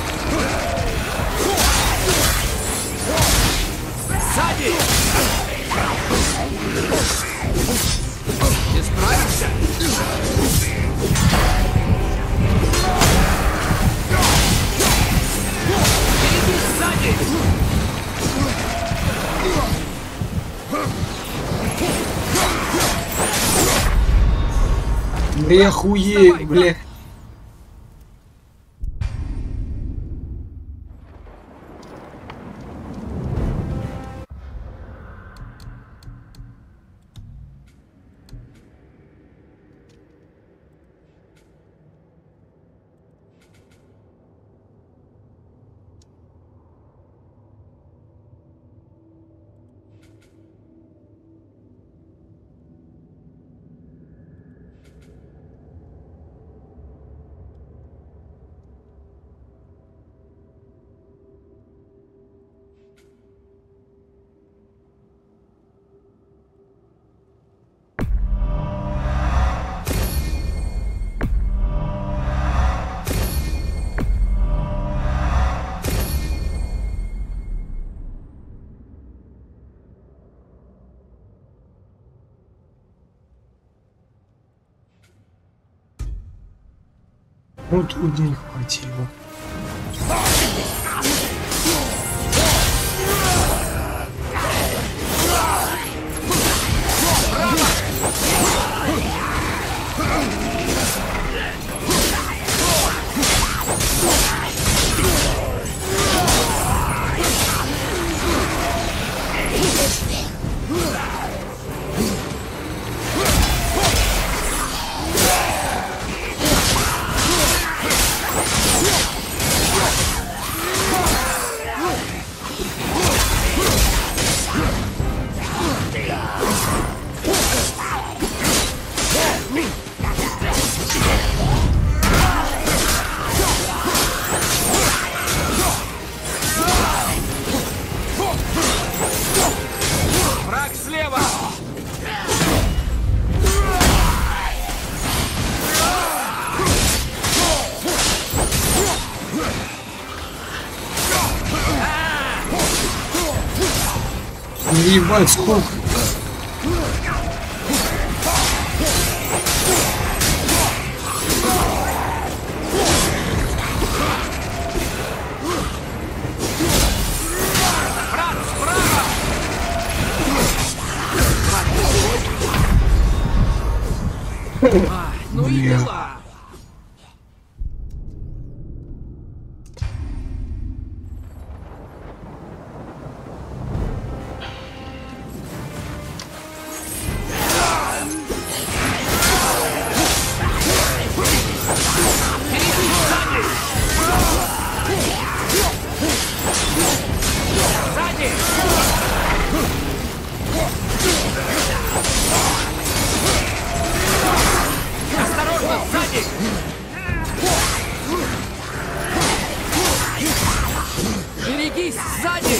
Сзади! Ты справишься? Впереди, сзади! Да я охуею, бля. Ну тут не хватило. Ебать, сколько. Ну и Бля. дела. Берегись, сзади!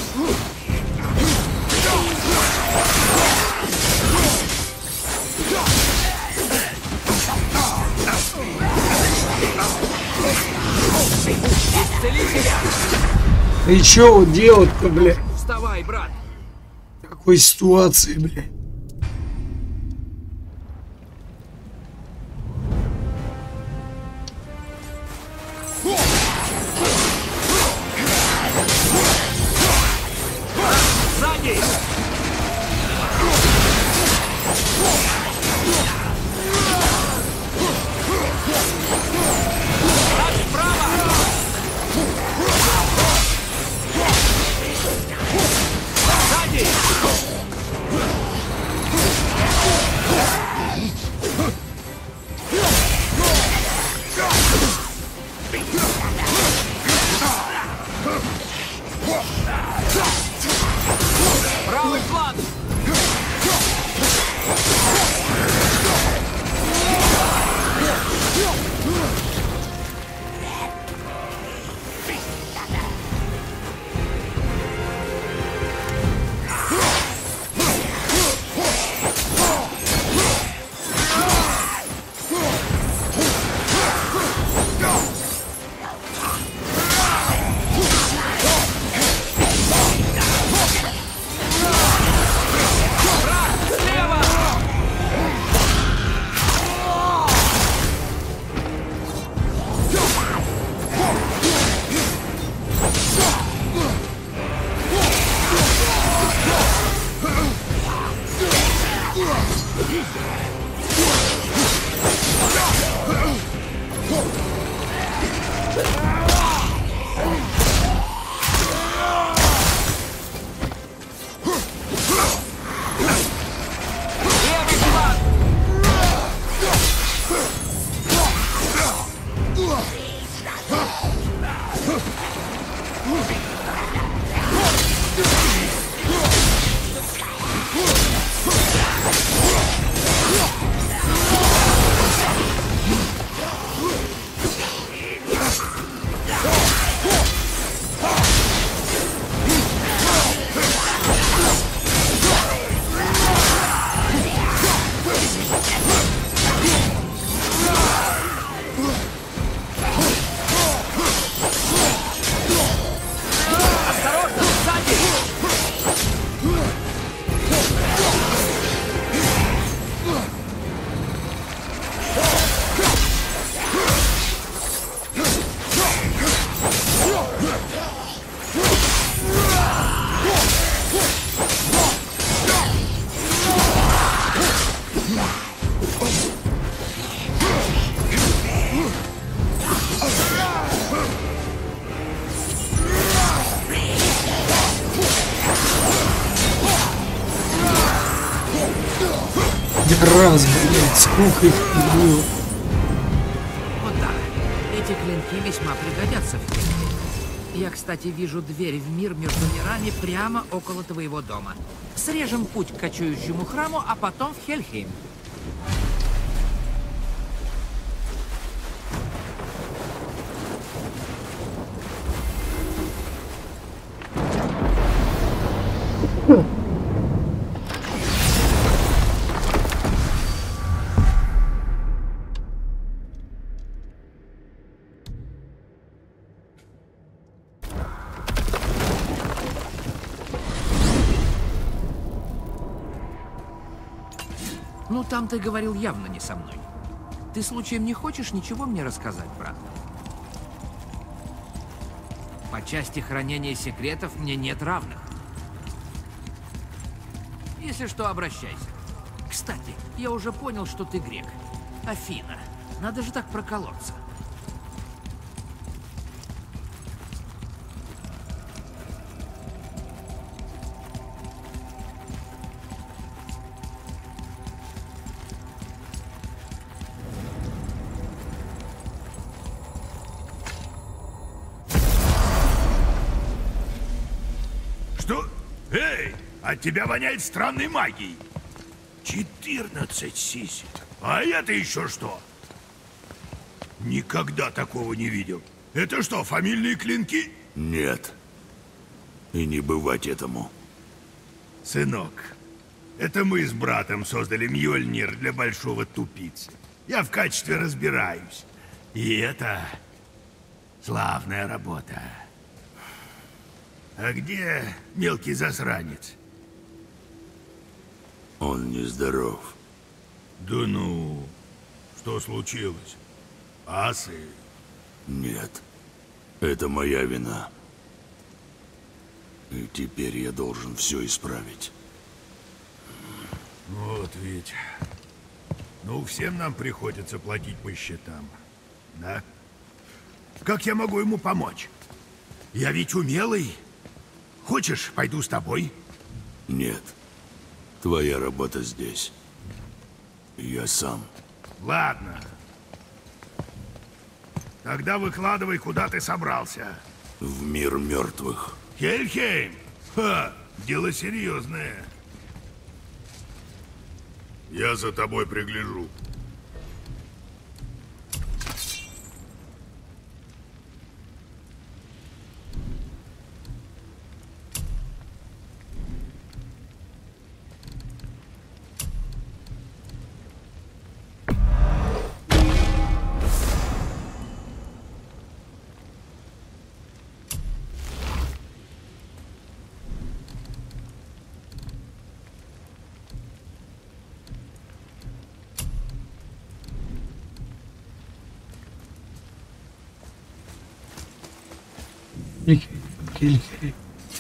Исцели себя! И чё вот делать-то, бля? Вставай, брат! В такой ситуации, бля. Сзади! Сзади! Правый фланг! Раз, блядь, сколько их было. Вот так. Эти клинки весьма пригодятся в Хельхейме. Я, кстати, вижу дверь в мир между мирами прямо около твоего дома. Срежем путь к кочующему храму, а потом в Хельхейм. Ну, там ты говорил явно не со мной. Ты случаем не хочешь ничего мне рассказать, брат? По части хранения секретов мне нет равных. Если что, обращайся. Кстати, я уже понял, что ты грек. Афина, надо же так проколоться. Что? Эй, от тебя воняет странной магией. 14 сисек. А это еще что? Никогда такого не видел. Это что, фамильные клинки? Нет. И не бывать этому. Сынок, это мы с братом создали Мьёльнир для большого тупицы. Я в качестве разбираюсь. И это славная работа. А где мелкий засранец? Он нездоров. Да ну, что случилось? Асы? Нет. Это моя вина. И теперь я должен все исправить. Вот ведь. Ну, всем нам приходится платить по счетам. Да? Как я могу ему помочь? Я ведь умелый. Хочешь, пойду с тобой? Нет. Твоя работа здесь. Я сам. Ладно. Тогда выкладывай, куда ты собрался. В мир мертвых. Хельхейм? Ха, дело серьезное. Я за тобой пригляжу. Хельхейм.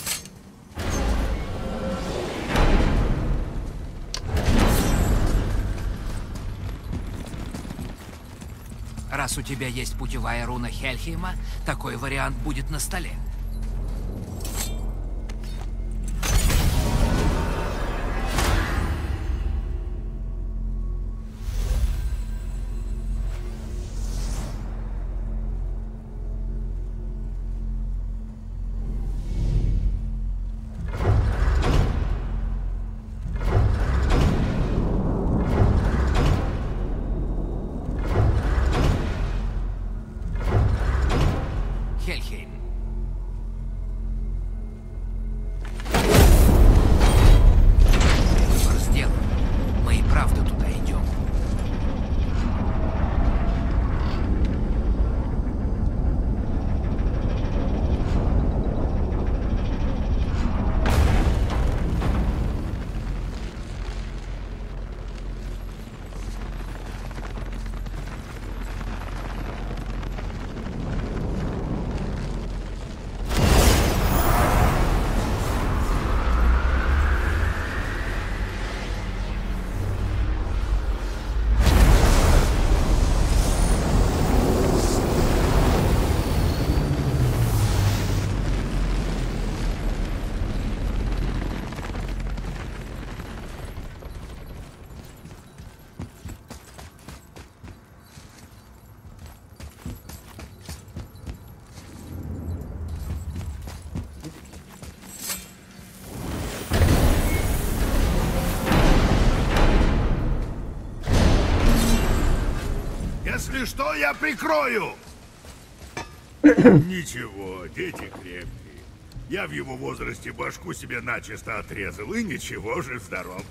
Раз у тебя есть путевая руна Хельхейма, такой вариант будет на столе. Хельхейм. Выбор сделан. Мы и правда туда идем. Если что, я прикрою. Ничего, дети крепкие. Я в его возрасте башку себе начисто отрезал, и ничего, жив-здоров.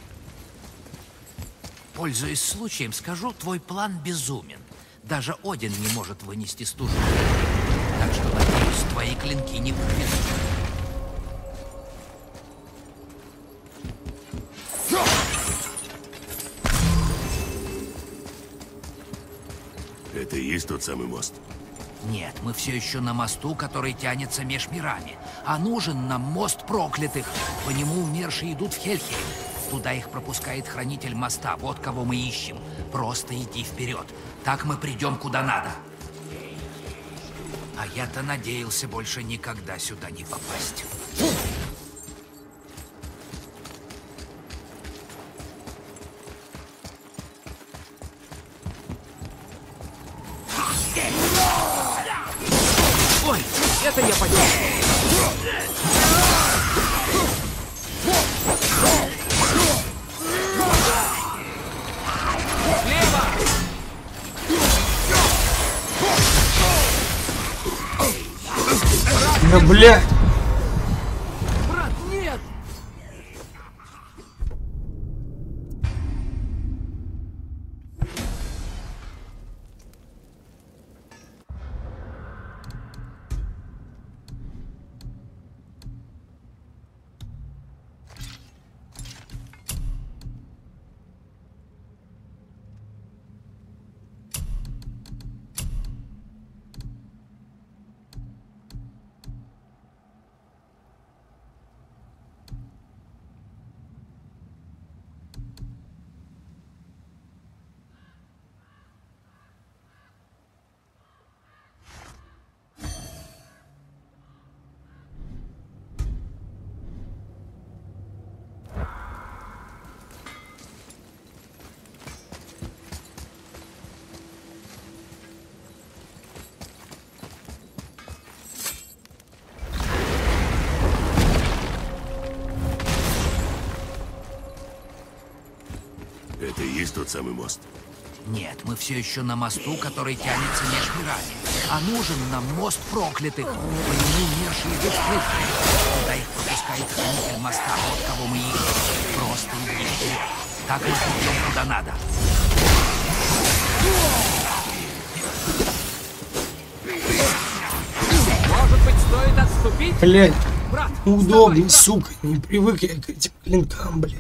Пользуясь случаем, скажу, твой план безумен. Даже Один не может вынести стужу. Так что, надеюсь, твои клинки не подведут. Это и есть тот самый мост? Нет, мы все еще на мосту, который тянется меж мирами. А нужен нам мост проклятых. По нему умершие идут в Хельхейм. Туда их пропускает хранитель моста. Вот кого мы ищем. Просто иди вперед. Так мы придем куда надо. А я-то надеялся больше никогда сюда не попасть. Ой, это я почувствовал. Слева! Да блядь! Брат, нет! Это и есть тот самый мост? Нет, мы все еще на мосту, который тянется меж мирами. А нужен нам мост проклятых. По нему умершие идут в Хельхейм. Туда их пропускает хранитель моста. Вот кого мы ищем. Просто иди вперед. Так мы придем куда надо. Может быть, стоит отступить? Блядь, Брат, удобно, вставай, сука, не привык я к этим клинкам, блядь.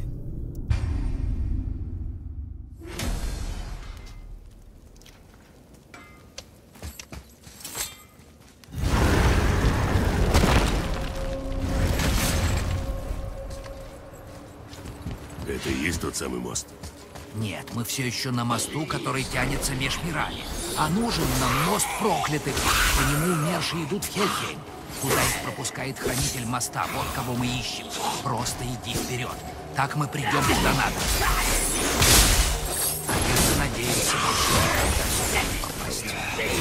Это и есть тот самый мост? Нет, мы все еще на мосту, который тянется меж мирами. А нужен нам мост проклятых. По нему умершие идут в Хельхейм. Туда их пропускает хранитель моста. Вот кого мы ищем. Просто иди вперед. Так мы придем куда надо. А я-то надеялся больше никогда сюда не попасть.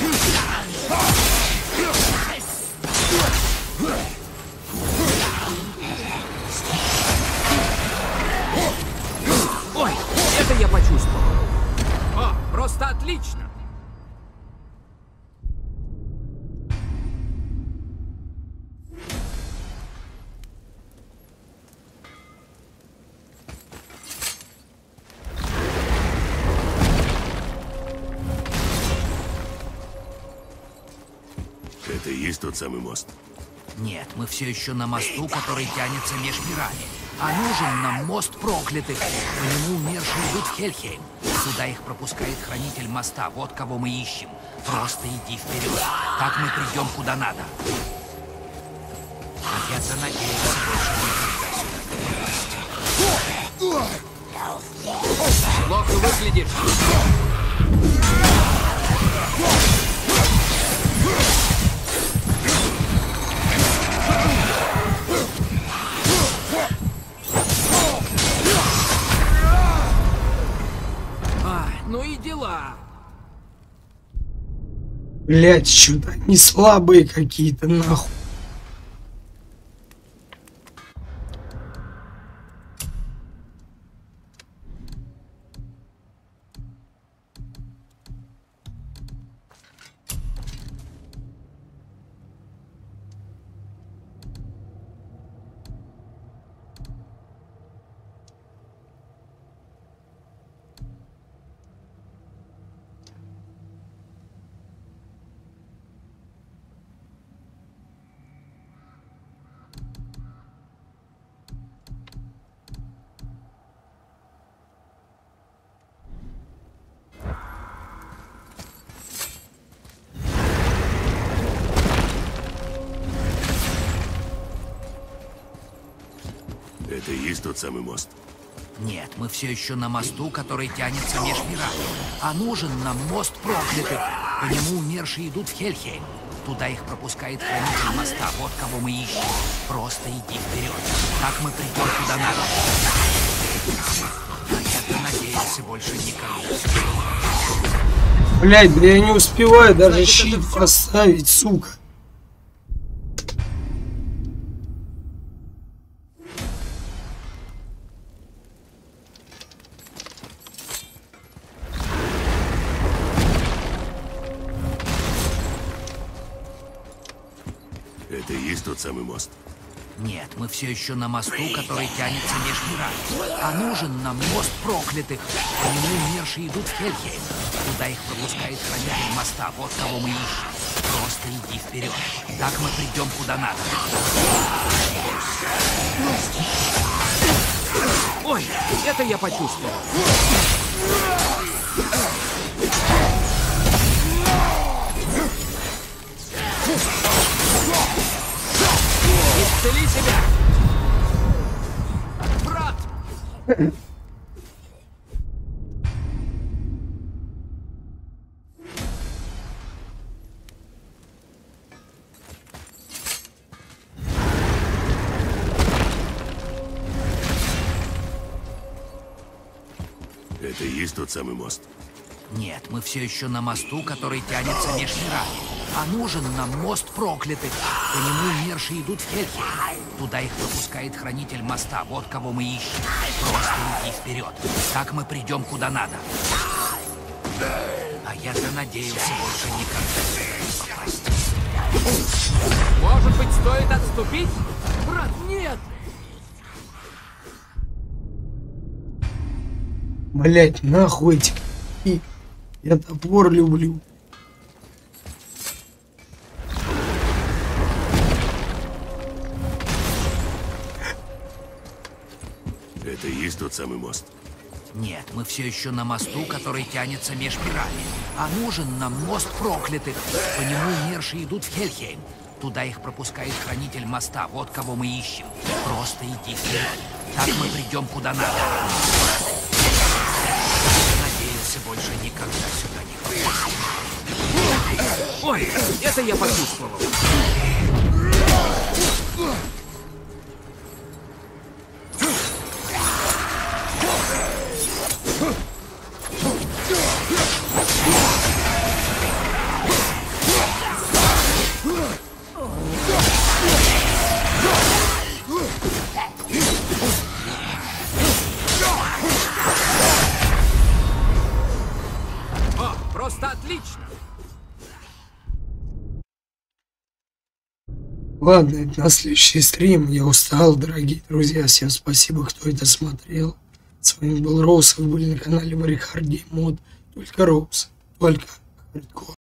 Ой, это я почувствовал. О, просто отлично. Это и есть тот самый мост? Нет, мы все еще на мосту, который тянется меж мирами. А нужен нам мост проклятых. По нему умершие идут в Хельхейм. Сюда их пропускает хранитель моста. Вот кого мы ищем. Просто иди вперед. Так мы придем куда надо. А я-то надеялся больше никогда сюда не попасть. Плохо выглядишь. Ну и дела. Блядь, что-то они слабые какие-то, нахуй. Это и есть тот самый мост? Нет, мы все еще на мосту, который тянется меж мирами. А нужен нам мост проклятых. По нему умершие идут в Хельхейм. Туда их пропускает хранитель моста. Вот кого мы ищем. Просто иди вперед. Так мы придем куда надо. А я-то надеялся больше никогда. Блять, да я не успеваю даже щит поставить, сука. Это и есть тот самый мост? Нет, мы все еще на мосту, который тянется меж мирами. А нужен нам мост проклятых. По нему умершие идут в Хельхейм. Туда их пропускает хранитель моста. Вот кого мы ищем. Просто иди вперед. Так мы придем куда надо. Ой, это я почувствовал. Исцели себя! Брат! Это и есть тот самый мост? Нет, мы все еще на мосту, который тянется меж мирами. А нужен нам мост проклятых. По нему умершие идут в Хельхейм. Туда их пропускает хранитель моста. Вот кого мы ищем. Просто иди вперед. Так мы придем куда надо. А я-то надеялся больше никогда сюда не попасть. Может быть, стоит отступить? Брат, нет! Блять, нахуй эти. Я топор люблю. Это и есть тот самый мост? Нет, мы все еще на мосту, который тянется меж мирами. А нужен нам мост проклятых. По нему умершие идут в Хельхейм. Туда их пропускает хранитель моста. Вот кого мы ищем. Просто иди вперед. Так мы придем куда надо. Надеялся больше никогда сюда не попасть. Ой, это я почувствовал. О, просто отлично! Ладно, это на следующий стрим. Я устал, дорогие друзья. Всем спасибо, кто это смотрел. С вами был Роуз. Вы были на канале Warihard Game Mod. Только Роуз. Только хардкор.